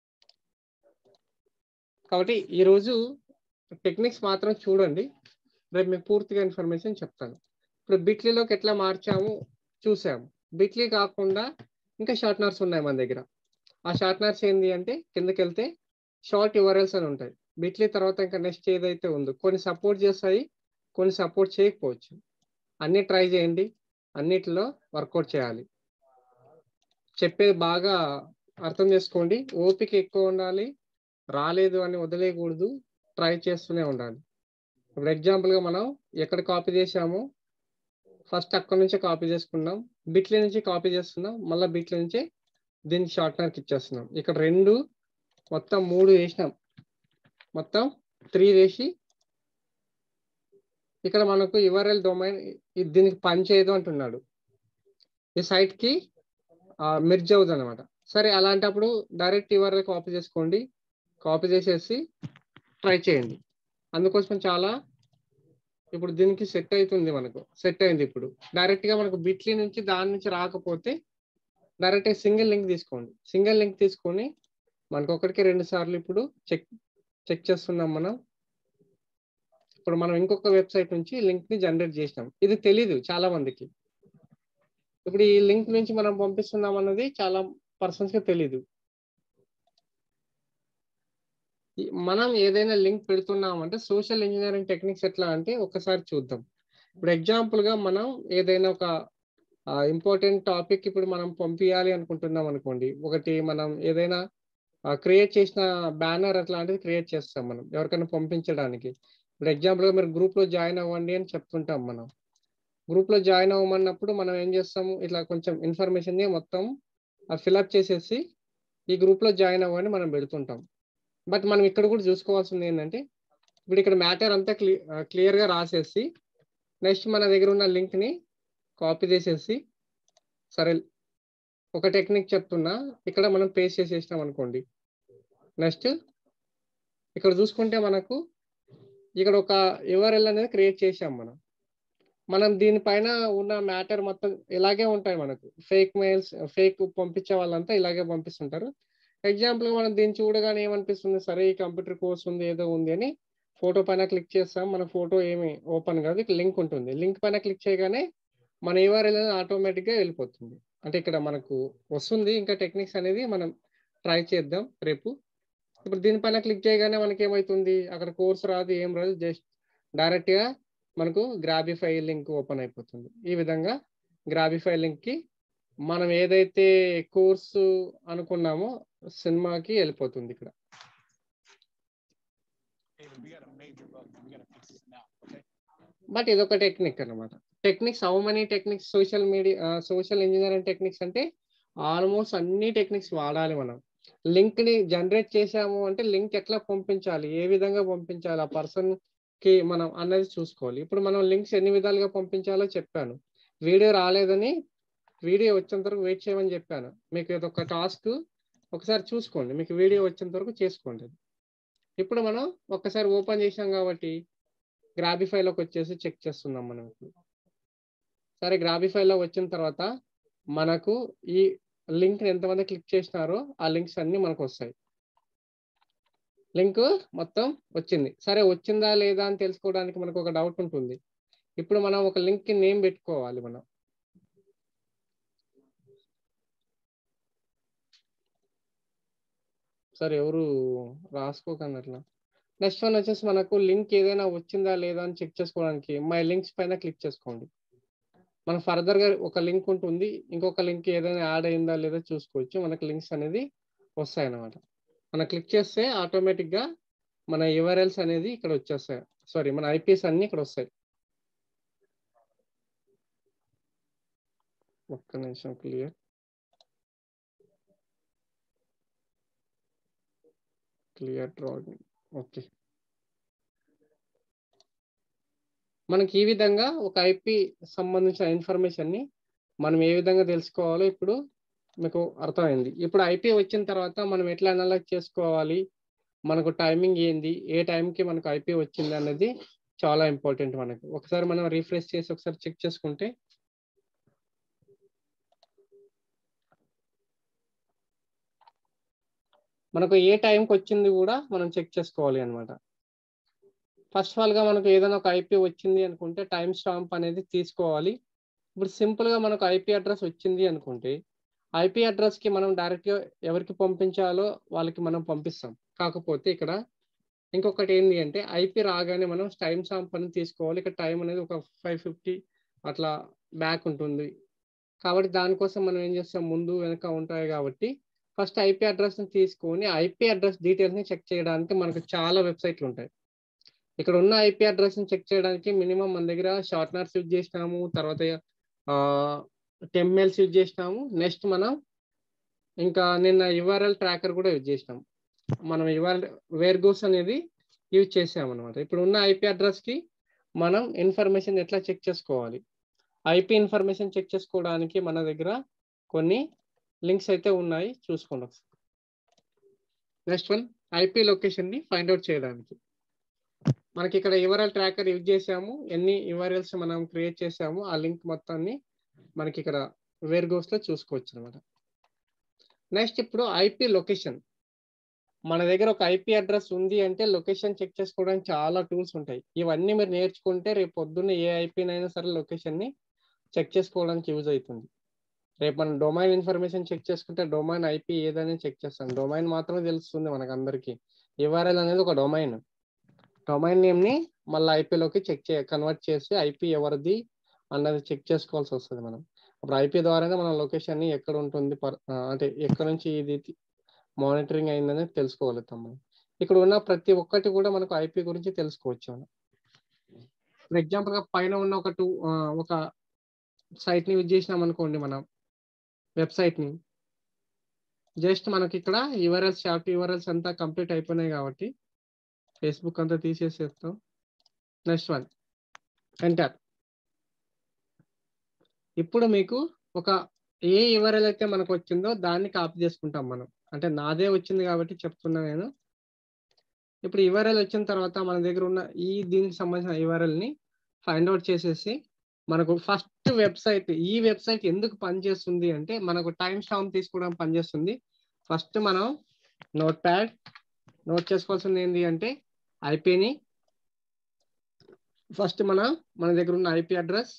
కాబట్టి ఈరోజు టెక్నిక్స్ మాత్రం చూడండి, రేపు మీకు పూర్తిగా ఇన్ఫర్మేషన్ చెప్తాను. ఇప్పుడు బిట్లీలోకి ఎట్లా మార్చాము చూసాము. బిట్లీ కాకుండా ఇంకా షార్ట్నర్స్ ఉన్నాయి మన దగ్గర. ఆ షార్ట్నర్స్ ఏంటి అంటే కిందకి వెళ్తే షార్ట్ యుఆర్ఎల్స్ అని ఉంటాయి. బిట్లీ తర్వాత ఇంకా నెక్స్ట్ ఏదైతే ఉందో కొన్ని సపోర్ట్ చేస్తాయి, కొన్ని సపోర్ట్ చేయకపోవచ్చు. అన్ని ట్రై చేయండి, అన్నిటిలో వర్కౌట్ చేయాలి. చెప్పేది బాగా అర్థం చేసుకోండి, ఓపిక ఎక్కువ ఉండాలి, రాలేదు అని వదిలేయకూడదు, ట్రై చేస్తూనే ఉండాలి. ఇప్పుడు ఎగ్జాంపుల్గా మనం ఎక్కడ కాపీ చేసామో ఫస్ట్ అక్కడ నుంచే కాపీ చేసుకున్నాం, బిట్లీ నుంచి కాపీ చేస్తున్నాం, మళ్ళీ బిట్లీ నుంచి దీనికి షార్ట్నర్కి ఇచ్చేస్తున్నాం. ఇక్కడ 2 మొత్తం 3 వేసినాం, మొత్తం 3 వేసి ఇక్కడ మనకు యుఆర్ఎల్ డొమైన్ దీనికి పనిచేయదు అంటున్నాడు. ఈ సైట్కి మెర్జ్ అవుతుంది అనమాట. సరే అలాంటప్పుడు డైరెక్ట్ యుఆర్ఎల్ కాపీ చేసుకోండి, కాపీ చేసేసి ట్రై చేయండి. అందుకోసం చాలా ఇప్పుడు దీనికి సెట్ అవుతుంది, మనకు సెట్ అయింది. ఇప్పుడు డైరెక్ట్గా మనకు బిట్లీ నుంచి దాని నుంచి రాకపోతే డైరెక్ట్ సింగిల్ లింక్ తీసుకోండి. సింగిల్ లింక్ తీసుకొని మనకు ఒకటికి 2 సార్లు ఇప్పుడు చెక్ చేస్తున్నాం మనం. ఇప్పుడు మనం ఇంకొక వెబ్సైట్ నుంచి లింక్ ని జనరేట్ చేసినాం. ఇది తెలీదు చాలా మందికి. ఇప్పుడు ఈ లింక్ నుంచి మనం పంపిస్తున్నాం అన్నది చాలా పర్సన్స్ కి తెలీదు. మనం ఏదైనా లింక్ పెడుతున్నామంటే సోషల్ ఇంజనీరింగ్ టెక్నిక్స్ ఎట్లా అంటే ఒకసారి చూద్దాం. ఇప్పుడు ఎగ్జాంపుల్ గా మనం ఏదైనా ఒక ఇంపార్టెంట్ టాపిక్ ఇప్పుడు మనం పంపించాలి అనుకుంటున్నాం అనుకోండి. ఒకటి మనం ఏదైనా క్రియేట్ చేసిన బ్యానర్ అట్లాంటిది క్రియేట్ చేస్తాం మనం ఎవరికైనా పంపించడానికి. ఇప్పుడు ఎగ్జాంపుల్ గా మీరు గ్రూప్ లో జాయిన్ అవ్వండి అని చెప్తుంటాం. మనం గ్రూప్ లో జాయిన్ అవ్వమన్నప్పుడు మనం ఏం చేస్తాము, ఇట్లా కొంచెం ఇన్ఫర్మేషన్ మొత్తం ఫిల్అప్ చేసేసి ఈ గ్రూప్ లో జాయిన్ అవ్వని మనం పెడుతుంటాం. బట్ మనం ఇక్కడ కూడా చూసుకోవాల్సింది ఏంటంటే ఇప్పుడు ఇక్కడ మ్యాటర్ అంతా క్లియర్ గా రాసేసి నెక్స్ట్ మన దగ్గర ఉన్న లింక్ ని కాపీ చేసేసి, సరే ఒక టెక్నిక్ చెప్తున్నా, ఇక్కడ మనం పేస్ట్ చేసేసినాం అనుకోండి. నెక్స్ట్ ఇక్కడ చూసుకుంటే మనకు ఇక్కడ ఒక యుఆర్ఎల్ అనేది క్రియేట్ చేసాం. మనం దీనిపైన ఉన్న మ్యాటర్ మొత్తం ఇలాగే ఉంటాయి. మనకు ఫేక్ మెయిల్స్, ఫేక్ పంపించే వాళ్ళంతా ఇలాగే పంపిస్తుంటారు. ఎగ్జాంపుల్ మనం దీన్ని చూడగానే ఏమనిపిస్తుంది, సరే ఈ కంప్యూటర్ కోర్స్ ఉంది ఏదో ఉంది అని ఫోటో పైన క్లిక్ చేస్తాం. మన ఫోటో ఏమి ఓపెన్ కాదు, లింక్ ఉంటుంది. లింక్ పైన క్లిక్ చేయగానే మన యుఆర్ఎల్ అనేది ఆటోమేటిక్గా వెళ్ళిపోతుంది. అంటే ఇక్కడ మనకు వస్తుంది. ఇంకా టెక్నిక్స్ అనేది మనం ట్రై చేద్దాం రేపు. ఇప్పుడు దీనిపైన క్లిక్ చేయగానే మనకి ఏమవుతుంది, అక్కడ కోర్స్ రాదు, ఏం రాదు, జస్ట్ డైరెక్ట్గా మనకు గ్రాబిఫై లింక్ ఓపెన్ అయిపోతుంది. ఈ విధంగా గ్రాబిఫై లింక్ కి మనం ఏదైతే కోర్సు అనుకున్నామో సినిమాకి వెళ్ళిపోతుంది. ఇక్కడ బట్ ఇదొక టెక్నిక్ అన్నమాట. Techniques how many techniques social media, social engineering techniques అంటే ఆల్మోస్ట్ అన్ని టెక్నిక్స్ వాడాలి. మనం లింక్ ని జనరేట్ చేసాము అంటే లింక్ ఎట్లా పంపించాలి, ఏ విధంగా పంపించాలి ఆ పర్సన్ కి మనం అన్నది చూసుకోవాలి. ఇప్పుడు మనం లింక్స్ ఎన్ని విధాలుగా పంపించాలో చెప్పాను. వీడియో రాలేదని వీడియో వచ్చేంత వరకు వెయిట్ చేయమని చెప్పాను. మీకు ఇదొక టాస్క్, ఒకసారి చూసుకోండి, మీకు వీడియో వచ్చేంత వరకు చేసుకోండి. ఇప్పుడు మనం ఒక్కసారి ఓపెన్ చేసాం కాబట్టి గ్రాబిఫైలోకి వచ్చేసి చెక్ చేస్తున్నాం మనం. సరే గ్రాబిఫైలో వచ్చిన తర్వాత మనకు ఈ లింక్ ఎంతమంది క్లిక్ చేసినారో ఆ లింక్స్ అన్ని మనకు వస్తాయి. లింక్ మొత్తం వచ్చింది. సరే వచ్చిందా లేదా అని తెలుసుకోవడానికి మనకు ఒక డౌట్ ఉంటుంది. ఇప్పుడు మనం ఒక లింక్ కి నేమ్ పెట్టుకోవాలి. మనం సరే ఎవరు రాసుకోకండి అట్లా. నెక్స్ట్ వన్ వచ్చేసి మనకు లింక్ ఏదైనా వచ్చిందా లేదా అని చెక్ చేసుకోవడానికి మై లింక్స్ పైన క్లిక్ చేసుకోండి. మనం ఫర్దర్ గా ఒక లింక్ ఉంటుంది, ఇంకొక లింక్ ఏదైనా యాడ్ అయిందా లేదా చూసుకోవచ్చు. మనకు లింక్స్ అనేది వస్తాయి అన్నమాట. మనం క్లిక్ చేస్తే ఆటోమేటిక్ గా మన యుఆర్ఎల్స్ అనేది ఇక్కడ వచ్చేస్తాయి. సారీ, మన ఐపీఎస్ అన్ని ఇక్కడ వస్తాయి. ఒక్క నిమిషం, క్లియర్ డ్రాయింగ్. ఓకే, మనకి ఈ విధంగా ఒక ఐపీ సంబంధించిన ఇన్ఫర్మేషన్ ని మనం ఏ విధంగా తెలుసుకోవాలో ఇప్పుడు మీకు అర్థమైంది. ఇప్పుడు ఐపీ వచ్చిన తర్వాత మనం ఎట్లా అనలైజ్ చేసుకోవాలి, మనకు టైమింగ్ ఏంది, ఏ టైంకి మనకు ఐపీ వచ్చింది అనేది చాలా ఇంపార్టెంట్ మనకు. ఒకసారి మనం రిఫ్రెష్ చేసి ఒకసారి చెక్ చేసుకుంటే మనకు ఏ టైంకి వచ్చింది కూడా మనం చెక్ చేసుకోవాలి అనమాట. ఫస్ట్ ఆఫ్ ఆల్ గా మనకు ఏదైనా ఒక ఐపీ వచ్చింది అనుకుంటే టైం స్టాంప్ అనేది తీసుకోవాలి. ఇప్పుడు సింపుల్ గా మనకు ఐపీ అడ్రస్ వచ్చింది అనుకుంటే ఐపీ అడ్రస్ కి మనం డైరెక్ట్ గా ఎవరికి పంపించాలో వాళ్ళకి మనం పంపిస్తాం. కాకపోతే ఇక్కడ ఇంకొకటి ఏంటి అంటే ఐపీ రాగానే మనం టైం స్టాంప్ అనేది తీసుకోవాలి. ఇక్కడ టైం అనేది ఒక 550 అట్లా బ్యాక్ ఉంటుంది. కాబట్టి దానికోసం మనం ఏం చేస్తాం, ముందు వెనక ఉంటాయి కాబట్టి ఫస్ట్ ఐపీ అడ్రస్ ని తీసుకొని ఐపీ అడ్రస్ డీటెయిల్స్ ని చెక్ చేయడానికి మనకు చాలా వెబ్సైట్లు ఉంటాయి. ఇక్కడ ఉన్న ఐపీ అడ్రస్ ని చెక్ చేయడానికి మినిమం మన దగ్గర షార్ట్నర్స్ యూజ్ చేసినాము, తర్వాత టెంమెయిల్స్ యూజ్ చేసినాము, నెక్స్ట్ మనం ఇంకా నిన్న యుఆర్ఎల్ ట్రాకర్ కూడా యూజ్ చేసినాము. మనం యుఆర్ఎల్ వేర్గోస్ అనేది యూజ్ చేసాము అనమాట. ఇప్పుడు ఉన్న ఐపీ అడ్రస్ కి మనం ఇన్ఫర్మేషన్ ఎట్లా చెక్ చేసుకోవాలి, ఐపీ ఇన్ఫర్మేషన్ చెక్ చేసుకోవడానికి మన దగ్గర కొన్ని లింక్స్ అయితే ఉన్నాయి, చూసుకోండి ఒకసారి. నెక్స్ట్ వన్ ఐపీ లొకేషన్ ని ఫైండ్ అవుట్ చేయడానికి మనకి ఇక్కడ యుఆర్ఎల్ ట్రాకర్ యూజ్ చేసాము, ఎన్ని యుఆర్ఎల్స్ మనం క్రియేట్ చేసాము ఆ లింక్ మొత్తాన్ని మనకి ఇక్కడ వేర్గోస్ లో చూసుకోవచ్చు అనమాట. నెక్స్ట్ ఇప్పుడు ఐపీ లొకేషన్, మన దగ్గర ఒక ఐపీ అడ్రస్ ఉంది అంటే లొకేషన్ చెక్ చేసుకోవడానికి చాలా టూల్స్ ఉంటాయి. ఇవన్నీ మీరు నేర్చుకుంటే రేపు పొద్దున్న ఏ ఐపీనైనా సరే లొకేషన్ ని చెక్ చేసుకోవడానికి యూజ్ అవుతుంది. రేపు మనం డొమైన్ ఇన్ఫర్మేషన్ చెక్ చేసుకుంటే డొమైన్ ఐపీ ఏదైనా చెక్ చేస్తాం, డొమైన్ మాత్రమే తెలుస్తుంది మనకు అందరికి. యుఆర్ఎల్ అనేది ఒక డొమైన్ నేమ్ ని మళ్ళీ ఐపీలోకి కన్వర్ట్ చేసి ఐపీ ఎవరిది అన్నది చెక్ చేసుకోవాల్సి వస్తుంది మనం. అప్పుడు ఐపీ ద్వారానే మన లొకేషన్ ని ఎక్కడ ఉంటుంది అంటే ఎక్కడ నుంచి ఇది మానిటరింగ్ అయిందని తెలుసుకోగలుగుతాం మనం. ఇక్కడ ఉన్న ప్రతి ఒక్కటి కూడా మనకు ఐపీ గురించి తెలుసుకోవచ్చు మనం. ఫర్ ఎగ్జాంపుల్ గా పైన ఉన్న ఒక సైట్ ని యూజ్ చేసినాం అనుకోండి, మనం వెబ్సైట్ ని జస్ట్ మనకి ఇక్కడ యుఆర్ఎల్స్ షార్ట్ యుఆర్ఎల్స్ అంతా కంప్లీట్ అయిపోయినాయి కాబట్టి ఫేస్బుక్ అంతా తీసేసేస్తాం. Next one enter. ఇప్పుడు మీకు ఒక ఏ యుఆర్ఎల్ అయితే మనకు వచ్చిందో దాన్ని కాపీ చేసుకుంటాం మనం. అంటే నాదే వచ్చింది కాబట్టి చెప్తున్నా నేను. ఇప్పుడు యుఆర్ఎల్ వచ్చిన తర్వాత మన దగ్గర ఉన్న దీనికి సంబంధించిన యుఆర్ఎల్ ని ఫైండ్ అవుట్ చేసేసి మనకు ఫస్ట్ వెబ్సైట్, ఈ వెబ్సైట్ ఎందుకు పనిచేస్తుంది అంటే మనకు టైం స్టాంప్ తీసుకోవడానికి పనిచేస్తుంది. ఫస్ట్ మనం నోట్ చేసుకోవాల్సింది ఏంటి అంటే ఐపీని. ఫస్ట్ మన దగ్గర ఉన్న ఐపీ అడ్రస్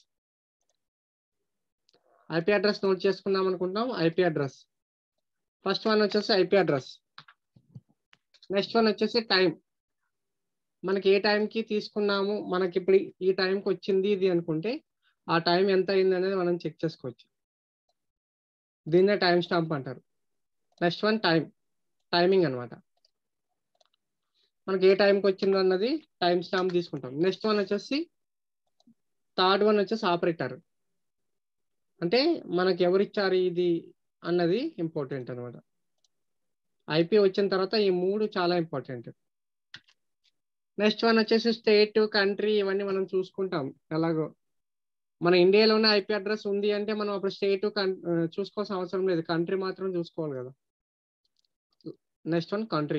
నోట్ చేసుకుందాం అనుకుంటాం. ఐపీ అడ్రస్ ఫస్ట్ వన్ వచ్చేసి ఐపీ అడ్రస్. నెక్స్ట్ వన్ వచ్చేసి టైం, మనకి ఏ టైంకి తీసుకున్నాము, మనకి ఇప్పుడు ఈ టైంకి వచ్చింది ఇది అనుకుంటే ఆ టైం ఎంత అయింది అనేది మనం చెక్ చేసుకోవచ్చు. దీన్నే టైం స్టాంప్ అంటారు. నెక్స్ట్ వన్ టైమింగ్ అనమాట, మనకి ఏ టైంకి వచ్చింది అన్నది టైం స్టాంప్ తీసుకుంటాం. నెక్స్ట్ వన్ వచ్చేసి థర్డ్ వన్ వచ్చేసి ఆపరేటర్, అంటే మనకి ఎవరిచ్చారు ఇది అన్నది ఇంపార్టెంట్ అనమాట. ఐపీ వచ్చిన తర్వాత ఈ మూడు చాలా ఇంపార్టెంట్. నెక్స్ట్ వన్ వచ్చేసి స్టేట్, కంట్రీ ఇవన్నీ మనం చూసుకుంటాం. ఎలాగో మన ఇండియాలోనే ఐపీ అడ్రస్ ఉంది అంటే మనం అప్పుడు స్టేట్ చూసుకోవాల్సిన అవసరం లేదు, కంట్రీ మాత్రం చూసుకోవాలి కదా. నెక్స్ట్ వన్ కంట్రీ,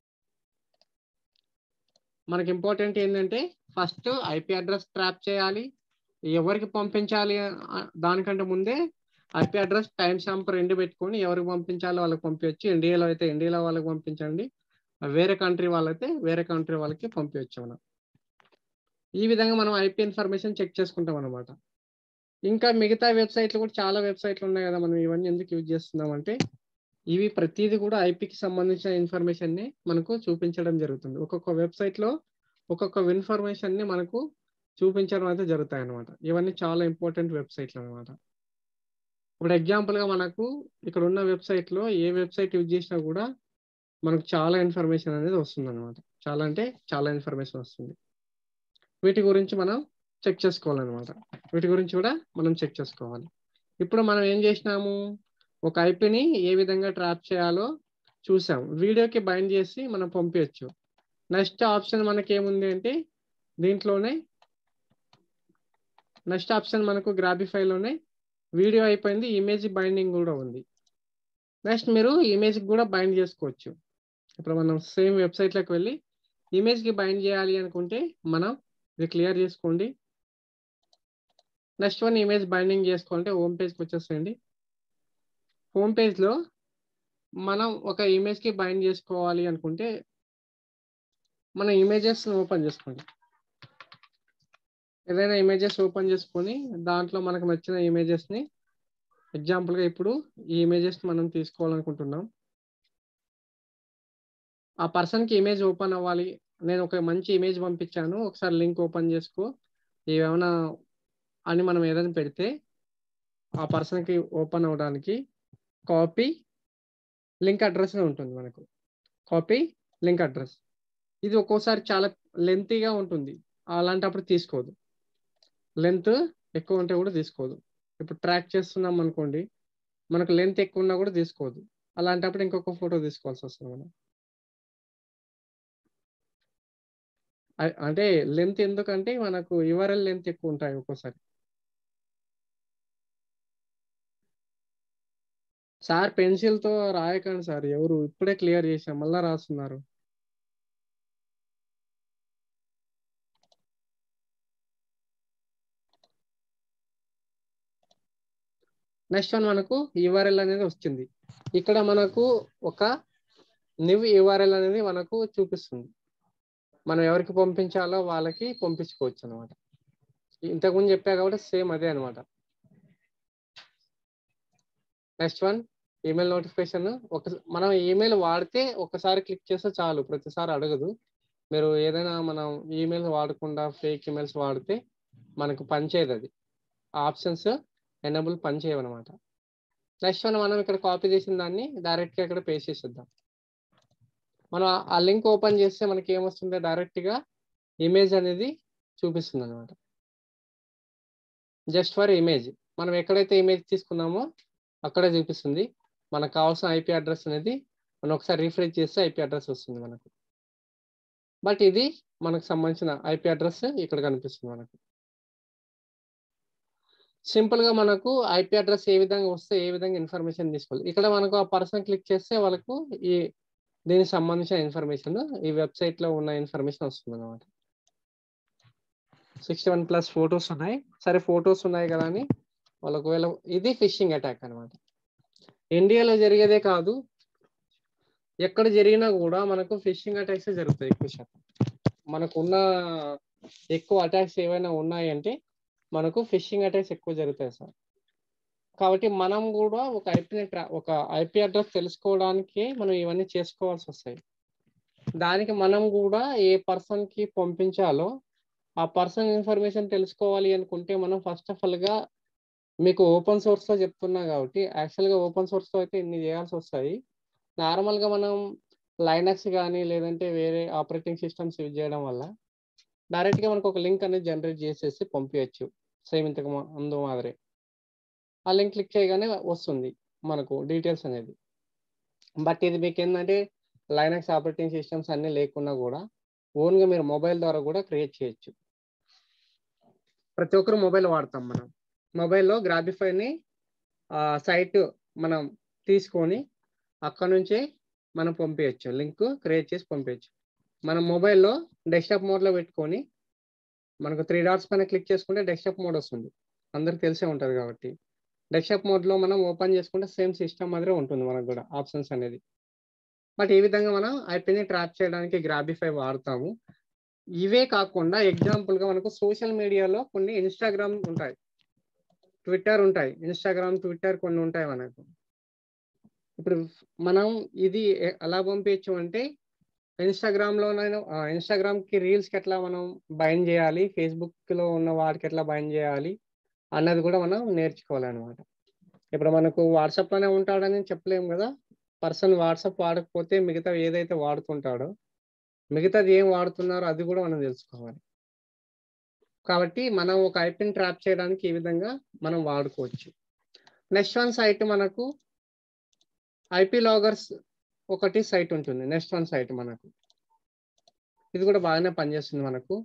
మనకి ఇంపార్టెంట్ ఏంటంటే ఫస్ట్ ఐపీ అడ్రస్ ట్రాప్ చేయాలి, ఎవరికి పంపించాలి దానికంటే ముందే ఐపీ అడ్రస్ టైం స్టాంప్ రెండు పెట్టుకొని ఎవరికి పంపించాలో వాళ్ళకి పంపించచ్చు. ఇండియాలో అయితే ఇండియాలో వాళ్ళకి పంపించండి, వేరే కంట్రీ వాళ్ళైతే వేరే కంట్రీ వాళ్ళకి పంపించచ్చు మనం. ఈ విధంగా మనం ఐపీ ఇన్ఫర్మేషన్ చెక్ చేసుకుంటాం అనమాట. ఇంకా మిగతా వెబ్సైట్లు కూడా చాలా వెబ్సైట్లు ఉన్నాయి కదా, మనం ఇవన్నీ ఎందుకు యూజ్ చేస్తున్నాం అంటే ఇవి ప్రతిదీ కూడా ఐపీకి సంబంధించిన ఇన్ఫర్మేషన్ ని మనకు చూపించడం జరుగుతుంది. ఒక్కొక్క వెబ్సైట్ లో ఒక్కొక్క ఇన్ఫర్మేషన్ ని మనకు చూపించడం అయితే జరుగుతాయి అనమాట. ఇవన్నీ చాలా ఇంపార్టెంట్ వెబ్సైట్లు అనమాట. ఇప్పుడు ఎగ్జాంపుల్ గా మనకు ఇక్కడ ఉన్న వెబ్సైట్ లో ఏ వెబ్సైట్ యూజ్ చేసినా కూడా మనకు చాలా ఇన్ఫర్మేషన్ అనేది వస్తుంది అనమాట. చాలా అంటే చాలా ఇన్ఫర్మేషన్ వస్తుంది. వీటి గురించి మనం చెక్ చేసుకోవాలన్నమాట. వీటి గురించి కూడా మనం చెక్ చేసుకోవాలి. ఇప్పుడు మనం ఏం చేసినాము, ఒక ఐపీని ఏ విధంగా ట్రాప్ చేయాలో చూసాం, వీడియోకి బైండ్ చేసి మనం పంపించచ్చు. నెక్స్ట్ ఆప్షన్ మనకి ఏముంది అంటే దీంట్లోనే నెక్స్ట్ ఆప్షన్ మనకు గ్రాబిఫైలోనే వీడియో అయిపోయింది, ఇమేజ్ బైండింగ్ కూడా ఉంది. నెక్స్ట్ మీరు ఇమేజ్ కూడా బైండ్ చేసుకోవచ్చు. ఇప్పుడు మనం సేమ్ వెబ్సైట్లోకి వెళ్ళి ఇమేజ్కి బైండ్ చేయాలి అనుకుంటే మనం ఇది క్లియర్ చేసుకోండి. నెక్స్ట్ వన్ ఇమేజ్ బైండింగ్ చేసుకోవాలంటే హోమ్ పేజ్కి వచ్చేసేయండి. హోమ్ పేజ్లో మనం ఒక ఇమేజ్కి బైండ్ చేసుకోవాలి అనుకుంటే మన ఇమేజెస్ ఓపెన్ చేసుకోండి. ఏదైనా ఇమేజెస్ ఓపెన్ చేసుకొని దాంట్లో మనకు నచ్చిన ఇమేజెస్ని ఎగ్జాంపుల్గా ఇప్పుడు ఈ ఇమేజెస్ మనం తీసుకోవాలనుకుంటున్నాం. ఆ పర్సన్కి ఇమేజ్ ఓపెన్ అవ్వాలి. నేను ఒక మంచి ఇమేజ్ పంపించాను, ఒకసారి లింక్ ఓపెన్ చేసుకో ఏమైనా అని మనం ఏదైనా పెడితే ఆ పర్సన్కి ఓపెన్ అవ్వడానికి కాపీ లింక్ అడ్రస్ ఉంటుంది మనకు. కాపీ లింక్ అడ్రస్ ఇది ఒక్కోసారి చాలా లెంతీగా ఉంటుంది, అలాంటప్పుడు తీసుకోదు. లెంత్ ఎక్కువ ఉంటే కూడా తీసుకోదు. ఇప్పుడు ట్రాక్ చేస్తున్నాం అనుకోండి, మనకు లెంత్ ఎక్కువ ఉన్నా కూడా తీసుకోదు. అలాంటప్పుడు ఇంకొక ఫోటో తీసుకోవాల్సి వస్తుంది మనం. అంటే లెంత్ ఎందుకంటే మనకు యుఆర్ఎల్ లెంత్ ఎక్కువ ఉంటాయి ఒక్కోసారి. సార్ పెన్సిల్తో రాయకండి సార్, ఎవరు ఇప్పుడే క్లియర్ చేసాం మళ్ళా రాస్తున్నారు. నెక్స్ట్ వన్ మనకు యుఆర్ఎల్ అనేది వచ్చింది. ఇక్కడ మనకు ఒక న్యూ యుఆర్ఎల్ అనేది మనకు చూపిస్తుంది. మనం ఎవరికి పంపించాలో వాళ్ళకి పంపించుకోవచ్చు అనమాట. ఇంతకుముందు చెప్పా కాబట్టి సేమ్ అదే అనమాట. Next one email notification. మనం ఈమెయిల్ వాడితే ఒకసారి క్లిక్ చేస్తే చాలు, ప్రతిసారి అడగదు. మీరు ఏదైనా మనం ఈమెయిల్ వాడకుండా ఫేక్ ఈమెయిల్స్ వాడితే మనకు పనిచేయదు. అది ఆప్షన్స్ ఎనేబుల్ పనిచేయవన్నమాట. నెక్స్ట్ వన్ మనం ఇక్కడ కాపీ చేసిన దాన్ని డైరెక్ట్గా ఇక్కడ పేస్ట్ చేసేద్దాం. మనం ఆ లింక్ ఓపెన్ చేస్తే మనకి ఏమొస్తుంది, డైరెక్ట్గా ఇమేజ్ అనేది చూపిస్తుంది అనమాట. జస్ట్ ఫర్ ఇమేజ్ మనం ఎక్కడైతే ఇమేజ్ తీసుకున్నామో అక్కడే చూపిస్తుంది. మనకు కావాల్సిన ఐపీ అడ్రస్ అనేది మనం ఒకసారి రిఫ్రెష్ చేస్తే ఐపీ అడ్రస్ వస్తుంది మనకు. బట్ ఇది మనకు సంబంధించిన ఐపీ అడ్రస్ ఇక్కడ కనిపిస్తుంది మనకు. సింపుల్గా మనకు ఐపీ అడ్రస్ ఏ విధంగా వస్తే ఏ విధంగా ఇన్ఫర్మేషన్ తీసుకోవాలి. ఇక్కడ మనకు ఆ పర్సన్ క్లిక్ చేస్తే వాళ్ళకు ఈ దీనికి సంబంధించిన ఇన్ఫర్మేషన్ ఈ వెబ్సైట్లో ఉన్న ఇన్ఫర్మేషన్ వస్తుంది అనమాట. 61+ ఫొటోస్ ఉన్నాయి. సరే ఫొటోస్ ఉన్నాయి కదా అని వాళ్ళకు ఇది ఫిషింగ్ అటాక్ అనమాట. ఇండియాలో జరిగేదే కాదు, ఎక్కడ జరిగినా కూడా మనకు ఫిషింగ్ అటాక్స్ జరుగుతాయి ఎక్కువ శాతం. మనకున్న ఎక్కువ అటాక్స్ ఏవైనా ఉన్నాయంటే మనకు ఫిషింగ్ అటాక్స్ ఎక్కువ జరుగుతాయి సార్. కాబట్టి మనం కూడా ఒక ఐపీ అడ్రస్ తెలుసుకోవడానికి మనం ఇవన్నీ చేసుకోవాల్సి వస్తాయి. దానికి మనం కూడా ఏ పర్సన్కి పంపించాలో ఆ పర్సన్ ఇన్ఫర్మేషన్ తెలుసుకోవాలి అనుకుంటే మనం ఫస్ట్ ఆఫ్ ఆల్గా మీకు ఓపెన్ సోర్స్తో చెప్తున్నా కాబట్టి యాక్చువల్గా ఓపెన్ సోర్స్తో అయితే ఇన్ని చేయాల్సి వస్తాయి. నార్మల్గా మనం లైనక్స్ కానీ లేదంటే వేరే ఆపరేటింగ్ సిస్టమ్స్ యూజ్ చేయడం వల్ల డైరెక్ట్గా మనకు ఒక లింక్ అనేది జనరేట్ చేసేసి పంపించచ్చు, సేమ్ ఇంతకు ముందు మాదిరి. ఆ లింక్ క్లిక్ చేయగానే వస్తుంది మనకు డీటెయిల్స్ అనేది. బట్ ఇది మీకు ఏంటంటే లైనక్స్ ఆపరేటింగ్ సిస్టమ్స్ అన్నీ లేకున్నా కూడా ఓన్గా మీరు మొబైల్ ద్వారా కూడా క్రియేట్ చేయొచ్చు. ప్రతి ఒక్కరు మొబైల్ వాడతాం. మనం మొబైల్లో గ్రాబిఫైని సైట్ మనం తీసుకొని అక్కడ నుంచే మనం పంపించచ్చు, లింక్ క్రియేట్ చేసి పంపించచ్చు. మనం మొబైల్లో డెస్క్టాప్ మోడ్లో పెట్టుకొని మనకు 3 డాట్స్ పైన క్లిక్ చేసుకుంటే డెస్క్టాప్ మోడ్ వస్తుంది, అందరికి తెలిసే ఉంటుంది కాబట్టి. డెస్క్టాప్ మోడ్లో మనం ఓపెన్ చేసుకుంటే సేమ్ సిస్టమ్ మాదిరే ఉంటుంది మనకు కూడా ఆప్షన్స్ అనేది. బట్ ఈ విధంగా మనం ఐపీని ట్రాప్ చేయడానికి గ్రాబిఫై వాడతాము. ఇవే కాకుండా ఎగ్జాంపుల్గా మనకు సోషల్ మీడియాలో కొన్ని ఇన్స్టాగ్రామ్ ఉంటాయి, ట్విట్టర్ ఉంటాయి. ఇన్స్టాగ్రామ్, ట్విట్టర్ కొన్ని ఉంటాయి మనకు. ఇప్పుడు మనం ఇది ఎలా పంపించచ్చు అంటే ఇన్స్టాగ్రామ్కి రీల్స్కి ఎట్లా మనం బైండ్ చేయాలి, ఫేస్బుక్లో ఉన్న వాటికి ఎట్లా బైండ్ చేయాలి అన్నది కూడా మనం నేర్చుకోవాలన్నమాట. ఇప్పుడు మనకు వాట్సాప్లోనే ఉంటాడని చెప్పలేము కదా. పర్సన్ వాట్సాప్ వాడకపోతే మిగతా ఏదైతే వాడుతుంటాడో మిగతాది ఏం వాడుతున్నారో అది కూడా మనం తెలుసుకోవాలి. కాబట్టి మనం ఒక ఐపీని ట్రాప్ చేయడానికి ఈ విధంగా మనం వాడుకోవచ్చు. నెక్స్ట్ వన్ సైట్ మనకు ఐపీ లాగర్స్ ఒకటి సైట్ ఉంటుంది. నెక్స్ట్ వన్ సైట్ మనకు ఇది కూడా బాగానే పనిచేస్తుంది మనకు.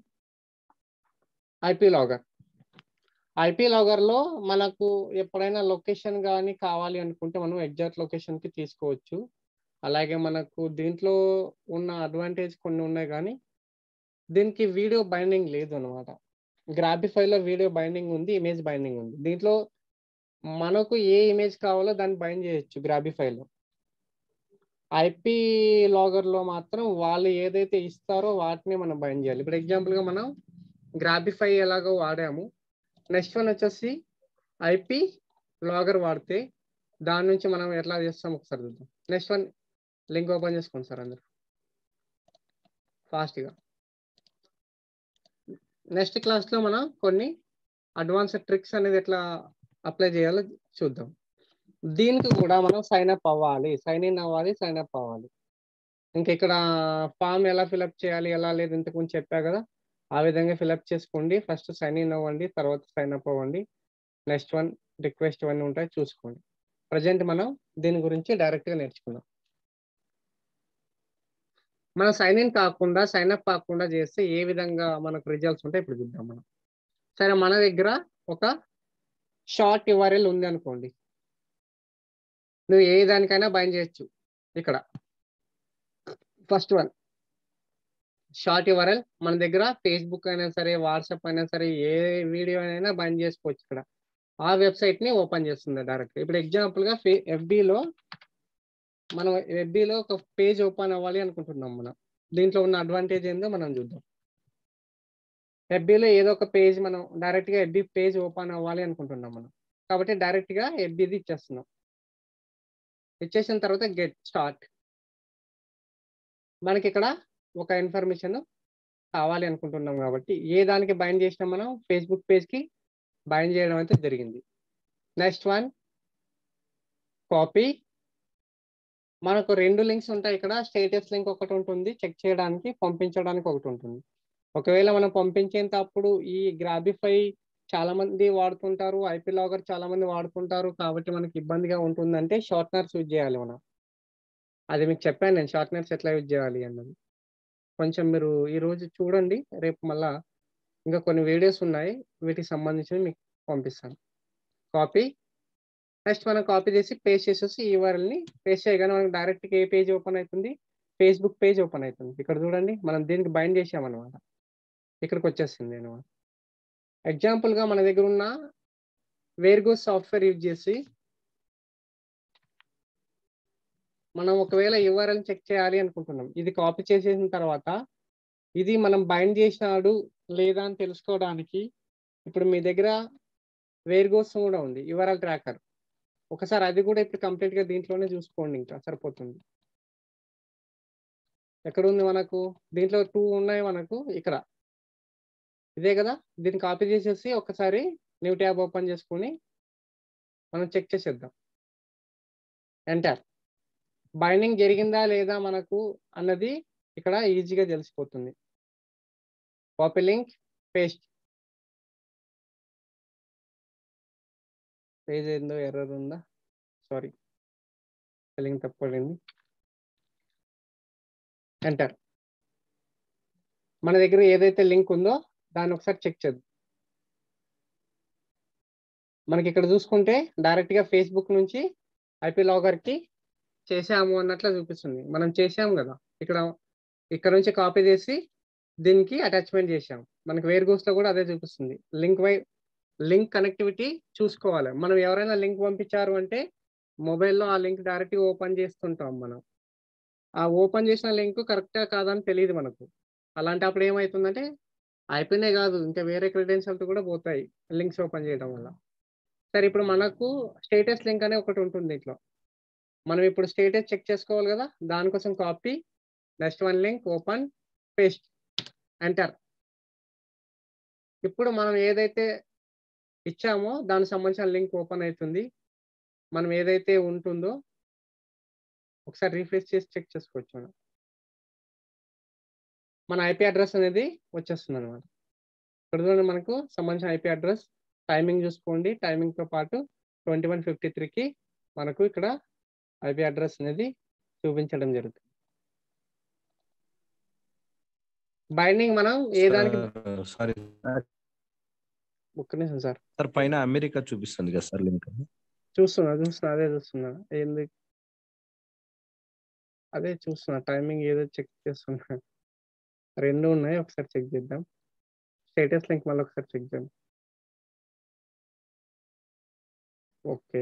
ఐపీ లాగర్లో మనకు ఎప్పుడైనా లొకేషన్ కానీ కావాలి అనుకుంటే మనం ఎగ్జాక్ట్ లొకేషన్కి తీసుకోవచ్చు. అలాగే మనకు దీంట్లో ఉన్న అడ్వాంటేజ్ కొన్ని ఉన్నాయి, కానీ దీనికి వీడియో బైండింగ్ లేదు అనమాట. గ్రాబిఫైలో వీడియో బైండింగ్ ఉంది, ఇమేజ్ బైండింగ్ ఉంది. దీంట్లో మనకు ఏ ఇమేజ్ కావాలో దాన్ని బైండ్ చేయొచ్చు గ్రాబిఫైలో. ఐపీ లాగర్లో మాత్రం వాళ్ళు ఏదైతే ఇస్తారో వాటిని మనం బైండ్ చేయాలి. ఇప్పుడు ఎగ్జాంపుల్గా మనం గ్రాబిఫై ఎలాగో వాడాము. నెక్స్ట్ వన్ వచ్చేసి ఐపీ లాగర్ వాడితే దాని నుంచి మనం ఎట్లా చేస్తాం ఒకసారి చూద్దాం. నెక్స్ట్ వన్ లింక్ ఓపెన్ చేసుకోండి సార్ అందరు ఫాస్ట్గా. నెక్స్ట్ క్లాస్లో మనం కొన్ని అడ్వాన్స్డ్ ట్రిక్స్ అనేది ఎట్లా అప్లై చేయాలో చూద్దాం. దీనికి కూడా మనం సైన్ అప్ అవ్వాలి, సైన్ ఇన్ అవ్వాలి, సైన్ అప్ అవ్వాలి. ఇంకా ఇక్కడ ఫామ్ ఎలా ఫిలప్ చేయాలి ఎలా లేదు ఇంతకుముందు చెప్పా కదా, ఆ విధంగా ఫిలప్ చేసుకోండి. ఫస్ట్ సైన్ ఇన్ అవ్వండి, తర్వాత సైన్ అప్ అవ్వండి. నెక్స్ట్ వన్ రిక్వెస్ట్ ఇవన్నీ ఉంటాయి చూసుకోండి. ప్రజెంట్ మనం దీని గురించి డైరెక్ట్గా నేర్చుకుందాం. మనం సైన్ ఇన్ కాకుండా సైన్ అప్ కాకుండా చేస్తే ఏ విధంగా మనకు రిజల్ట్స్ ఉంటాయి ఇప్పుడు చూద్దాం మనం. సరే, మన దగ్గర ఒక షార్ట్ యుఆర్ఎల్ ఉంది అనుకోండి. నువ్వు ఏ దానికైనా బైండ్ చేయొచ్చు. ఇక్కడ ఫస్ట్ వన్ షార్ట్ యుఆర్ఎల్. మన దగ్గర ఫేస్బుక్ అయినా సరే, వాట్సాప్ అయినా సరే, ఏ వీడియో అయినా బైండ్ చేసుకోవచ్చు. ఇక్కడ ఆ వెబ్సైట్ ని ఓపెన్ చేస్తుంది డైరెక్ట్. ఇప్పుడు ఎగ్జాంపుల్ గా ఎఫ్బిలో మనం ఎఫ్బిలో ఒక పేజ్ ఓపెన్ అవ్వాలి అనుకుంటున్నాం. మనం దీంట్లో ఉన్న అడ్వాంటేజ్ ఏందో మనం చూద్దాం. ఎఫ్బిలో ఏదో ఒక పేజ్ మనం డైరెక్ట్ గా ఎఫ్బి పేజ్ ఓపెన్ అవ్వాలి అనుకుంటున్నాం మనం. కాబట్టి డైరెక్ట్ గా ఎఫ్బిది ఇచ్చేస్తున్నాం. ఇచ్చేసిన తర్వాత గెట్ స్టార్ట్. మనకి ఇక్కడ ఒక ఇన్ఫర్మేషన్ కావాలి అనుకుంటున్నాం కాబట్టి ఏ దానికి బైండ్ చేసినా మనం ఫేస్బుక్ పేజ్ కి బైండ్ చేయడం అయితే జరిగింది. Next one copy. మనకు రెండు లింక్స్ ఉంటాయి ఇక్కడ. స్టేటస్ లింక్ ఒకటి ఉంటుంది చెక్ చేయడానికి, పంపించడానికి ఒకటి ఉంటుంది. ఒకవేళ మనం పంపించేటప్పుడు ఈ గ్రాబిఫై చాలా మంది వాడుతుంటారు, ఐపీ లాగర్ చాలా మంది వాడుతుంటారు, కాబట్టి మనకి ఇబ్బందిగా ఉంటుందంటే షార్ట్నర్స్ యూజ్ చేయాలి మనం. అది మీకు చెప్పాను నేను, షార్ట్నర్స్ ఎట్లా యూజ్ చేయాలి అన్నది. కొంచెం మీరు ఈరోజు చూడండి, రేపు మళ్ళా ఇంకా కొన్ని వీడియోస్ ఉన్నాయి, వీటికి సంబంధించి మీకు పంపిస్తాను. కాపీ. నెక్స్ట్ మనం కాపీ చేసి పేస్ట్ చేసేసి ఈ యూఆర్ఎల్ని పేస్ట్ చేయగానే మనకు డైరెక్ట్గా ఏ పేజ్ ఓపెన్ అవుతుంది, ఫేస్బుక్ పేజ్ ఓపెన్ అవుతుంది. ఇక్కడ చూడండి, మనం దీనికి బైండ్ చేసామన్నమాట, ఇక్కడికి వచ్చేసింది అనమాట. ఎగ్జాంపుల్గా మన దగ్గర ఉన్న వేర్గో సాఫ్ట్వేర్ యూజ్ చేసి మనం ఒకవేళ యూఆర్ఎల్ చెక్ చేయాలి అనుకుంటున్నాం. ఇది కాపీ చేసేసిన తర్వాత ఇది మనం బైండ్ చేసినాడు లేదా అని తెలుసుకోవడానికి ఇప్పుడు మీ దగ్గర వేర్గోస్ కూడా ఉంది, యూఆర్ఎల్ ట్రాకర్. ఒకసారి అది కూడా ఇప్పుడు కంప్లీట్గా దీంట్లోనే చూసుకోండి, ఇంకా సరిపోతుంది. ఎక్కడ ఉంది మనకు? దీంట్లో 2 ఉన్నాయి మనకు ఇక్కడ, ఇదే కదా. దీన్ని కాపీ చేసేసి ఒకసారి న్యూ ట్యాబ్ ఓపెన్ చేసుకొని మనం చెక్ చేసేద్దాం. ఎంటర్. బైండింగ్ జరిగిందా లేదా మనకు అన్నది ఇక్కడ ఈజీగా తెలిసిపోతుంది. Copy link, paste. పేజ్ ఏందో ఎర్రర్ ఉందా, సారీ స్పెల్లింగ్ తప్పడింది. ఎంటర్. మన దగ్గర ఏదైతే లింక్ ఉందో దాన్ని ఒకసారి చెక్ చేద్దాం. మనకి ఇక్కడ చూసుకుంటే డైరెక్ట్ గా ఫేస్బుక్ నుంచి ఐపీ లాగర్ కి చేసాము అన్నట్లు చూపిస్తుంది. మనం చేసాము కదా, ఇక్కడ నుంచి కాపీ చేసి దీనికి అటాచ్మెంట్ చేసాం. మనకి వేర్గోస్ లో కూడా అదే చూపిస్తుంది. లింక్ కనెక్టివిటీ చూసుకోవాలి. మనం ఎవరైనా లింక్ పంపించారు అంటే మొబైల్లో ఆ లింక్ డైరెక్ట్ గా ఓపెన్ చేస్తుంటాం మనం. ఆ ఓపెన్ చేసిన లింక్ కరెక్టా కాదని తెలియదు మనకు. అలాంటప్పుడు ఏమవుతుందంటే ఐపీనే కాదు ఇంకా వేరే క్రెడెన్షియల్స్ కూడా పోతాయి లింక్స్ ఓపెన్ చేయడం వల్ల. సరే, ఇప్పుడు మనకు స్టేటస్ లింక్ అనే ఒకటి ఉంటుంది ఇట్లా. మనం ఇప్పుడు స్టేటస్ చెక్ చేసుకోవాలి కదా, దానికోసం copy, next one link, open, paste, enter. ఇప్పుడు మనం ఏదైతే ఇచ్చామో దానికి సంబంధించిన లింక్ ఓపెన్ అవుతుంది. మనం ఏదైతే ఉంటుందో ఒకసారి రీఫ్రెష్ చేసి చెక్ చేసుకోవచ్చు. మన ఐపీ అడ్రస్ అనేది వచ్చేస్తుంది అనమాట. ఇక్కడ మనకు సంబంధించిన ఐపీ అడ్రస్, టైమింగ్ చూసుకోండి. టైమింగ్తో పాటు 21:53కి మనకు ఇక్కడ ఐపీ అడ్రస్ అనేది చూపించడం జరుగుతుంది. బైండింగ్ మనం ఏ దానికి సారీ ఒక్క నిమిషం సార్. సార్ పైన అమెరికా చూపిస్తుంది కదా సార్ లింక్? చూస్తున్నా అదే చూస్తున్నా. ఏంది అదే చూస్తున్నా, టైమింగ్ ఏదో చెక్ చేస్తున్నా. రెండు ఉన్నాయి, ఒకసారి చెక్ చేద్దాం. స్టేటస్ లింక్ మళ్ళీ ఒకసారి చెక్ చేద్దాం. ఓకే,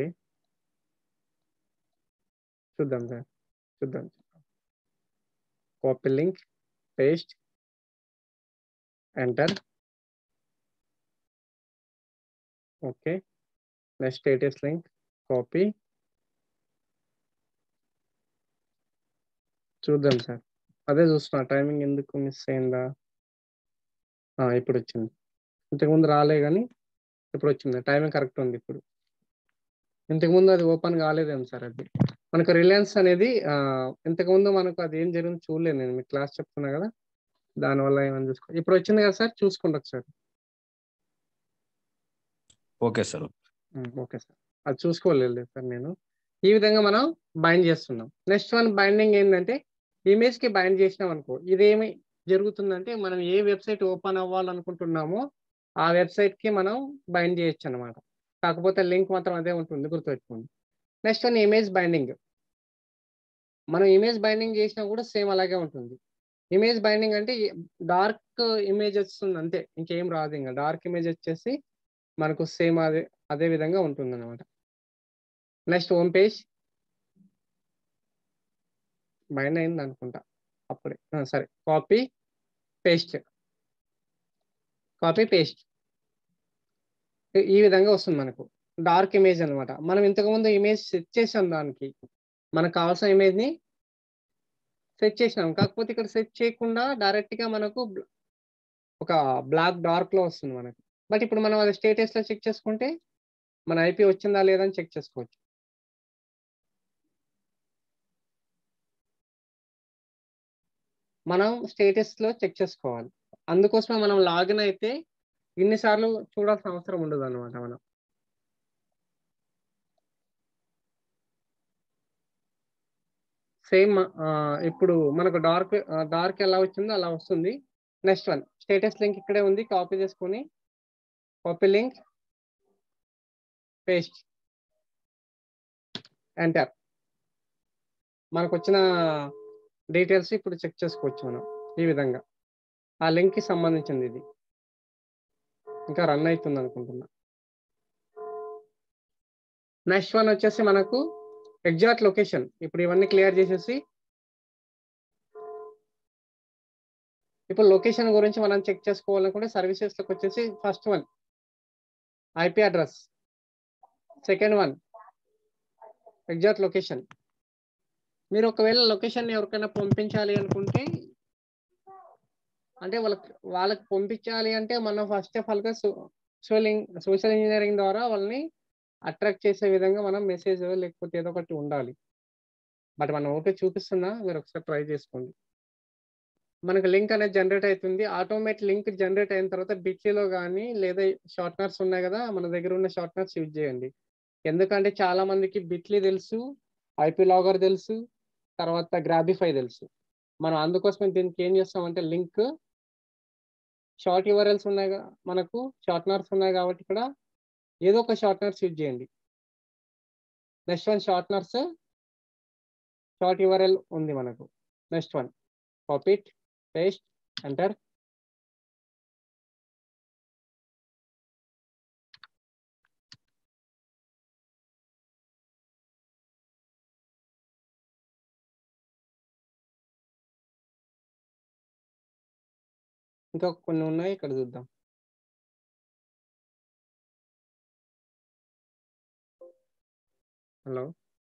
చూద్దాం సార్, చూద్దాం. Copy link, paste, enter. Okay, next status link, copy. చూద్దాం సార్, అదే చూస్తున్నా టైమింగ్ ఎందుకు మిస్ అయిందా. ఇప్పుడు వచ్చింది, ఇంతకుముందు రాలే కానీ ఇప్పుడు వచ్చింది. టైమింగ్ కరెక్ట్ ఉంది ఇప్పుడు. ఇంతకుముందు అది ఓపెన్ కాలేదేమో సార్. అది మనకు రిలయన్స్ అనేది ఇంతకుముందు మనకు అది ఏం జరిగింది చూడలేదు. నేను మీకు క్లాస్ చెప్తున్నా కదా, దానివల్ల ఏమని చూసుకో. ఇప్పుడు వచ్చింది కదా సార్, చూసుకోండి ఒకసారి. Okay sir. ఓకే సార్, అది చూసుకోలేదు సార్ నేను. ఈ విధంగా మనం బైండ్ చేస్తున్నాం. నెక్స్ట్ వన్ బైండింగ్ ఏంటంటే, ఇమేజ్ కి బైండ్ చేసినాం అనుకో, ఇదేమి జరుగుతుందంటే మనం ఏ వెబ్సైట్ ఓపెన్ అవ్వాలనుకుంటున్నామో ఆ వెబ్సైట్ కి మనం బైండ్ చేయొచ్చు అనమాట. కాకపోతే లింక్ మాత్రం అదే ఉంటుంది, గుర్తుపెట్టుకోండి. Next one image binding. మనం ఇమేజ్ బైండింగ్ చేసినా కూడా సేమ్ అలాగే ఉంటుంది. ఇమేజ్ బైండింగ్ అంటే డార్క్ ఇమేజ్ వస్తుంది అంతే, ఇంకేం రాదు. ఇంకా డార్క్ ఇమేజ్ వచ్చేసి మనకు సేమ్ అదే విధంగా ఉంటుంది అనమాట. నెక్స్ట్ హోమ్ పేజ్ బైండ్ అయింది అనుకుంటా అప్పుడే. సరే, కాపీ పేస్ట్, కాపీ పేస్ట్. ఈ విధంగా వస్తుంది మనకు డార్క్ ఇమేజ్ అనమాట. మనం ఇంతకుముందు ఇమేజ్ సెట్ చేసాం, దానికి మనకు కావాల్సిన ఇమేజ్ ని సెట్ చేసినాం. కాకపోతే ఇక్కడ సెట్ చేయకుండా డైరెక్ట్ గా మనకు ఒక బ్లాక్ డార్క్ లో వస్తుంది మనకు. బట్ ఇప్పుడు మనం అది స్టేటస్ లో చెక్ చేసుకుంటే మన ఐపీ వచ్చిందా లేదా అని చెక్ చేసుకోవచ్చు. మనం స్టేటస్ లో చెక్ చేసుకోవాలి. అందుకోసమే మనం లాగిన్ అయితే ఇన్నిసార్లు చూడాల్సిన అవసరం ఉండదు అనమాట. మనం సేమ్ ఇప్పుడు మనకు డార్క్ ఎలా వచ్చిందో అలా వస్తుంది. నెక్స్ట్ వన్ స్టేటస్ లింక్ ఇక్కడే ఉంది, కాపీ చేసుకొని కాపీ లింక్, పేస్ట్, ఎంటర్. మనకు వచ్చిన డీటెయిల్స్ ఇప్పుడు చెక్ చేసుకోవచ్చు మనం ఈ విధంగా. ఆ లింక్ కి సంబంధించింది ఇది. ఇంకా రన్ అవుతుంది అనుకుంటున్నా. నెక్స్ట్ వన్ వచ్చేసి మనకు ఎగ్జాక్ట్ లొకేషన్. ఇప్పుడు ఇవన్నీ క్లియర్ చేసేసి ఇప్పుడు లొకేషన్ గురించి మనం చెక్ చేసుకోవాలనుకుంటే సర్వీసెస్ లోకి వచ్చేసి first one IP address, second one exact location. మీరు ఒకవేళ లొకేషన్ ఎవరికైనా పంపించాలి అనుకుంటే, అంటే వాళ్ళకి పంపించాలి అంటే మనం ఫస్ట్ ఆఫ్ ఆల్ గా సోషల్ ఇంజనీరింగ్ ద్వారా వాళ్ళని అట్రాక్ట్ చేసే విధంగా మనం మెసేజ్ లేకపోతే ఏదో ఒకటి ఉండాలి. బట్ మనం ఓకే చూపిస్తున్నా, మీరు ఒకసారి ట్రై చేసుకోండి. మనకు లింక్ అనేది జనరేట్ అవుతుంది. ఆటోమేటిక్ లింక్ జనరేట్ అయిన తర్వాత బిట్లీలో కానీ లేదా షార్ట్నర్స్ ఉన్నాయి కదా, మన దగ్గర ఉన్న షార్ట్నర్స్ యూజ్ చేయండి. ఎందుకంటే చాలా మందికి బిట్లీ తెలుసు, ఐపీ లాగర్ తెలుసు, తర్వాత గ్రాబిఫై తెలుసు. మనం అందుకోసం దీనికి ఏం చేస్తామంటే లింక్ షార్ట్ యూఆర్ఎల్స్ ఉన్నాయి, మనకు షార్ట్నర్స్ ఉన్నాయి కాబట్టి ఇక్కడ ఏదో ఒక షార్ట్నర్స్ యూజ్ చేయండి. Next one shorteners, short URL ఉంది మనకు. Next one copy it, paste, enter. ఇంకా కొన్ని ఉన్నాయి, ఇక్కడ చూద్దాం. Hello,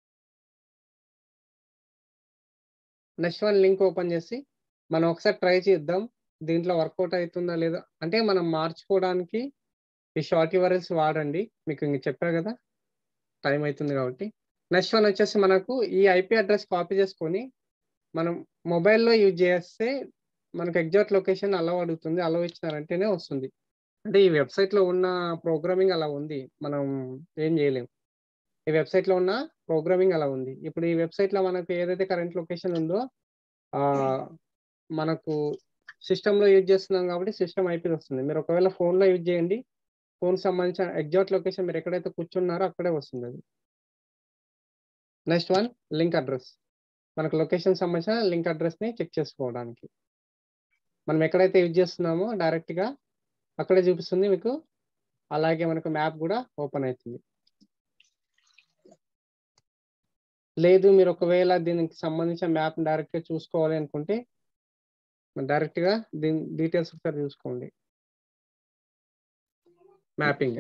next one link open చేసి మనం ఒకసారి ట్రై చేద్దాం, దీంట్లో వర్కౌట్ అవుతుందా లేదా. అంటే మనం మార్చుకోవడానికి ఈ షార్ట్ యూఆర్ఎల్స్ వాడండి, మీకు ఇంక చెప్పా కదా, టైం అవుతుంది కాబట్టి. నెక్స్ట్ వన్ వచ్చేసి మనకు ఈ ఐపీ అడ్రస్ కాపీ చేసుకొని మనం మొబైల్లో యూజ్ చేస్తే మనకు ఎగ్జాక్ట్ లొకేషన్ అలవ్ అడుగుతుంది. అలవ్ ఇచ్చినారంటేనే వస్తుంది. అంటే ఈ వెబ్సైట్లో ఉన్న ప్రోగ్రామింగ్ అలా ఉంది, మనం ఏం చేయలేం. ఈ వెబ్సైట్లో ఉన్న ప్రోగ్రామింగ్ అలా ఉంది. ఇప్పుడు ఈ వెబ్సైట్లో మనకు ఏదైతే కరెంట్ లొకేషన్ ఉందో మనకు సిస్టంలో యూజ్ చేస్తున్నాం కాబట్టి సిస్టమ్ ఐపీ వస్తుంది. మీరు ఒకవేళ ఫోన్లో యూజ్ చేయండి, ఫోన్ సంబంధించిన ఎగ్జాక్ట్ లొకేషన్ మీరు ఎక్కడైతే కూర్చున్నారో అక్కడే వస్తుంది అది. నెక్స్ట్ వన్ లింక్ అడ్రస్, మనకు లొకేషన్ సంబంధించిన లింక్ అడ్రస్ని చెక్ చేసుకోవడానికి. మనం ఎక్కడైతే యూజ్ చేస్తున్నామో డైరెక్ట్గా అక్కడే చూపిస్తుంది మీకు. అలాగే మనకు మ్యాప్ కూడా ఓపెన్ అవుతుంది. లేదు మీరు ఒకవేళ దీనికి సంబంధించిన మ్యాప్ డైరెక్ట్గా చూసుకోవాలి అనుకుంటే డైరెక్ట్గా దీని డీటెయిల్స్ ఒకసారి చూసుకోండి. మ్యాపింగ్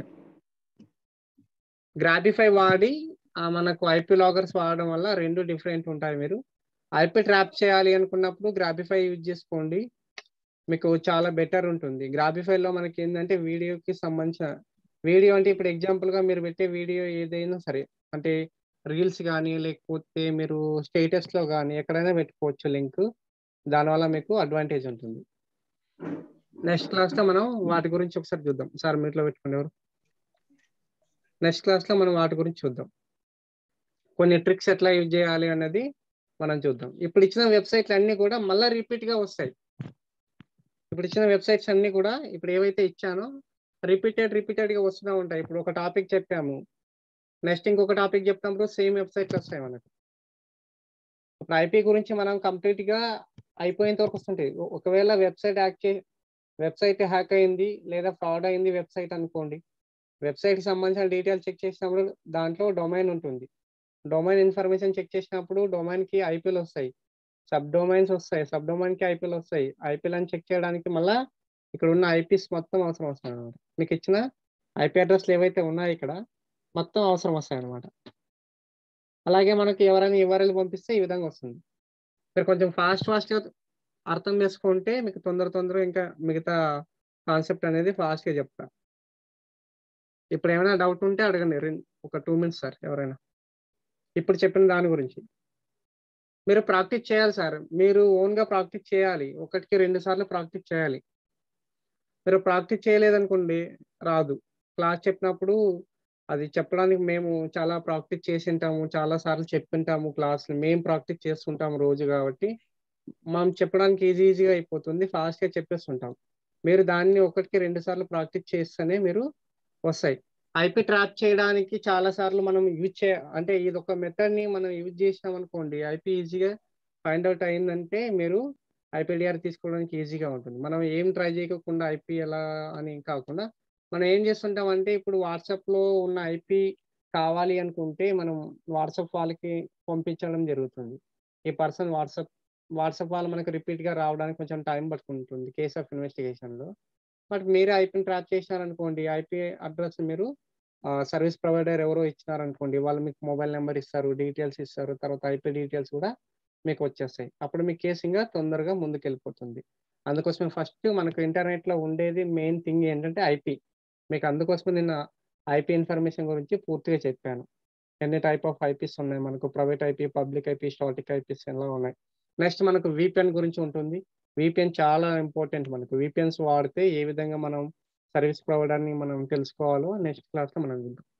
గ్రాబిఫై వాడి మనకు ఐపీ లాగర్స్ వాడడం వల్ల రెండు డిఫరెంట్ ఉంటాయి. మీరు ఐపీ ట్రాప్ చేయాలి అనుకున్నప్పుడు గ్రాబిఫై యూజ్ చేసుకోండి, మీకు చాలా బెటర్ ఉంటుంది. గ్రాబిఫైలో మనకి ఏంటంటే వీడియోకి సంబంధించిన వీడియో అంటే ఇప్పుడు ఎగ్జాంపుల్గా మీరు పెట్టే వీడియో ఏదైనా సరే, అంటే రీల్స్ కానీ లేకపోతే మీరు స్టేటస్లో కానీ ఎక్కడైనా పెట్టుకోవచ్చు లింక్. దానివల్ల మీకు అడ్వాంటేజ్ ఉంటుంది. నెక్స్ట్ క్లాస్లో మనం వాటి గురించి ఒకసారి చూద్దాం. సార్ మీట్లో పెట్టుకునేవారు. నెక్స్ట్ క్లాస్లో మనం వాటి గురించి చూద్దాం. కొన్ని ట్రిక్స్ ఎట్లా యూజ్ చేయాలి అన్నది మనం చూద్దాం. ఇప్పుడు ఇచ్చిన వెబ్సైట్లు అన్నీ కూడా మళ్ళీ రిపీట్గా వస్తాయి. ఇప్పుడు ఇచ్చిన వెబ్సైట్స్ అన్నీ కూడా ఇప్పుడు ఏవైతే ఇచ్చానో రిపీటెడ్గా వస్తూనే ఉంటాయి. ఇప్పుడు ఒక టాపిక్ చెప్పాము, నెక్స్ట్ ఇంకొక టాపిక్ చెప్తాము, సేమ్ వెబ్సైట్లు వస్తాయి మనకు. ఇప్పుడు ఐపీ గురించి మనం కంప్లీట్గా అయిపోయేంత వరకు వస్తుంటాయి. ఒకవేళ వెబ్సైట్ హ్యాక్ అయింది లేదా ఫ్రాడ్ అయింది వెబ్సైట్ అనుకోండి, వెబ్సైట్కి సంబంధించిన డీటెయిల్స్ చెక్ చేసినప్పుడు దాంట్లో డొమైన్ ఉంటుంది. డొమైన్ ఇన్ఫర్మేషన్ చెక్ చేసినప్పుడు డొమైన్కి ఐపీలు వస్తాయి, సబ్ డొమైన్స్ వస్తాయి, సబ్ డొమైన్కి ఐపీలు వస్తాయి. ఐపీలను చెక్ చేయడానికి మళ్ళీ ఇక్కడ ఉన్న ఐపీస్ మొత్తం అవసరం వస్తాయి అనమాట. మీకు ఇచ్చిన ఐపీ అడ్రస్లు ఏవైతే ఉన్నాయో ఇక్కడ మొత్తం అవసరం వస్తాయి అనమాట. అలాగే మనకి ఎవరైనా URL పంపిస్తే ఈ విధంగా వస్తుంది. మీరు కొంచెం ఫాస్ట్గా అర్థం చేసుకుంటే మీకు తొందరగా ఇంకా మిగతా కాన్సెప్ట్ అనేది ఫాస్ట్గా చెప్తా. ఇప్పుడు ఏమైనా డౌట్ ఉంటే అడగండి, ఒక 2 minutes సార్. ఎవరైనా ఇప్పుడు చెప్పిన దాని గురించి మీరు ప్రాక్టీస్ చేయాలి సార్. మీరు ఓన్గా ప్రాక్టీస్ చేయాలి, 1కి 2 సార్లు ప్రాక్టీస్ చేయాలి. మీరు ప్రాక్టీస్ చేయలేదనుకోండి రాదు. క్లాస్ చెప్పినప్పుడు అది చెప్పడానికి మేము చాలా ప్రాక్టీస్ చేసి ఉంటాము, చాలా సార్లు చెప్పింటాము క్లాసులు, మేము ప్రాక్టీస్ చేస్తుంటాము రోజు. కాబట్టి మనం చెప్పడానికి ఈజీగా అయిపోతుంది, ఫాస్ట్గా చెప్పేస్తుంటాం. మీరు దాన్ని 1కి 2 సార్లు ప్రాక్టీస్ చేస్తేనే మీరు వస్తాయి. ఐపీ ట్రాప్ చేయడానికి చాలా సార్లు మనం అంటే ఇది ఒక మెథడ్ని మనం యూజ్ చేసినాం అనుకోండి, ఐపీ ఈజీగా ఫైండ్ అవుట్ అయిందంటే మీరు ఐపీడిఆర్ తీసుకోవడానికి ఈజీగా ఉంటుంది. మనం ఏం ట్రై చేయకుండా ఐపీ ఎలా అని కాకుండా మనం ఏం చేస్తుంటాం అంటే ఇప్పుడు వాట్సాప్లో ఉన్న ఐపీ కావాలి అనుకుంటే మనం వాట్సాప్ వాళ్ళకి పంపించడం జరుగుతుంది. ఈ పర్సన్ వాట్సాప్ వాళ్ళు మనకు రిపీట్గా రావడానికి కొంచెం టైం పట్టుకుంటుంది కేస్ ఆఫ్ ఇన్వెస్టిగేషన్లో. బట్ మీరే ఐపీని ట్రాప్ చేసినారనుకోండి, ఐపీ అడ్రస్ మీరు సర్వీస్ ప్రొవైడర్ ఎవరో ఇచ్చినారనుకోండి, వాళ్ళు మీకు మొబైల్ నెంబర్ ఇస్తారు, డీటెయిల్స్ ఇస్తారు, తర్వాత ఐపీ డీటెయిల్స్ కూడా మీకు వచ్చేస్తాయి. అప్పుడు మీ కేసు ఇంకా తొందరగా ముందుకు వెళ్ళిపోతుంది. అందుకోసమే ఫస్ట్ మనకు ఇంటర్నెట్లో ఉండేది మెయిన్ థింగ్ ఏంటంటే ఐపీ. మీకు అందుకోసమే నేను ఐపీ ఇన్ఫర్మేషన్ గురించి పూర్తిగా చెప్పాను. ఎన్ని టైప్ ఆఫ్ ఐపీస్ ఉన్నాయి మనకు, private IP, public IP, static IPs ఎలా ఉన్నాయి. నెక్స్ట్ మనకు విపిఎన్ గురించి ఉంటుంది. విపిఎన్ చాలా ఇంపార్టెంట్. మనకు విపిఎన్స్ వాడితే ఏ విధంగా మనం సర్వీస్ ప్రొవైడర్ని మనం తెలుసుకోవాలో నెక్స్ట్ క్లాస్లో మనం చూద్దాం.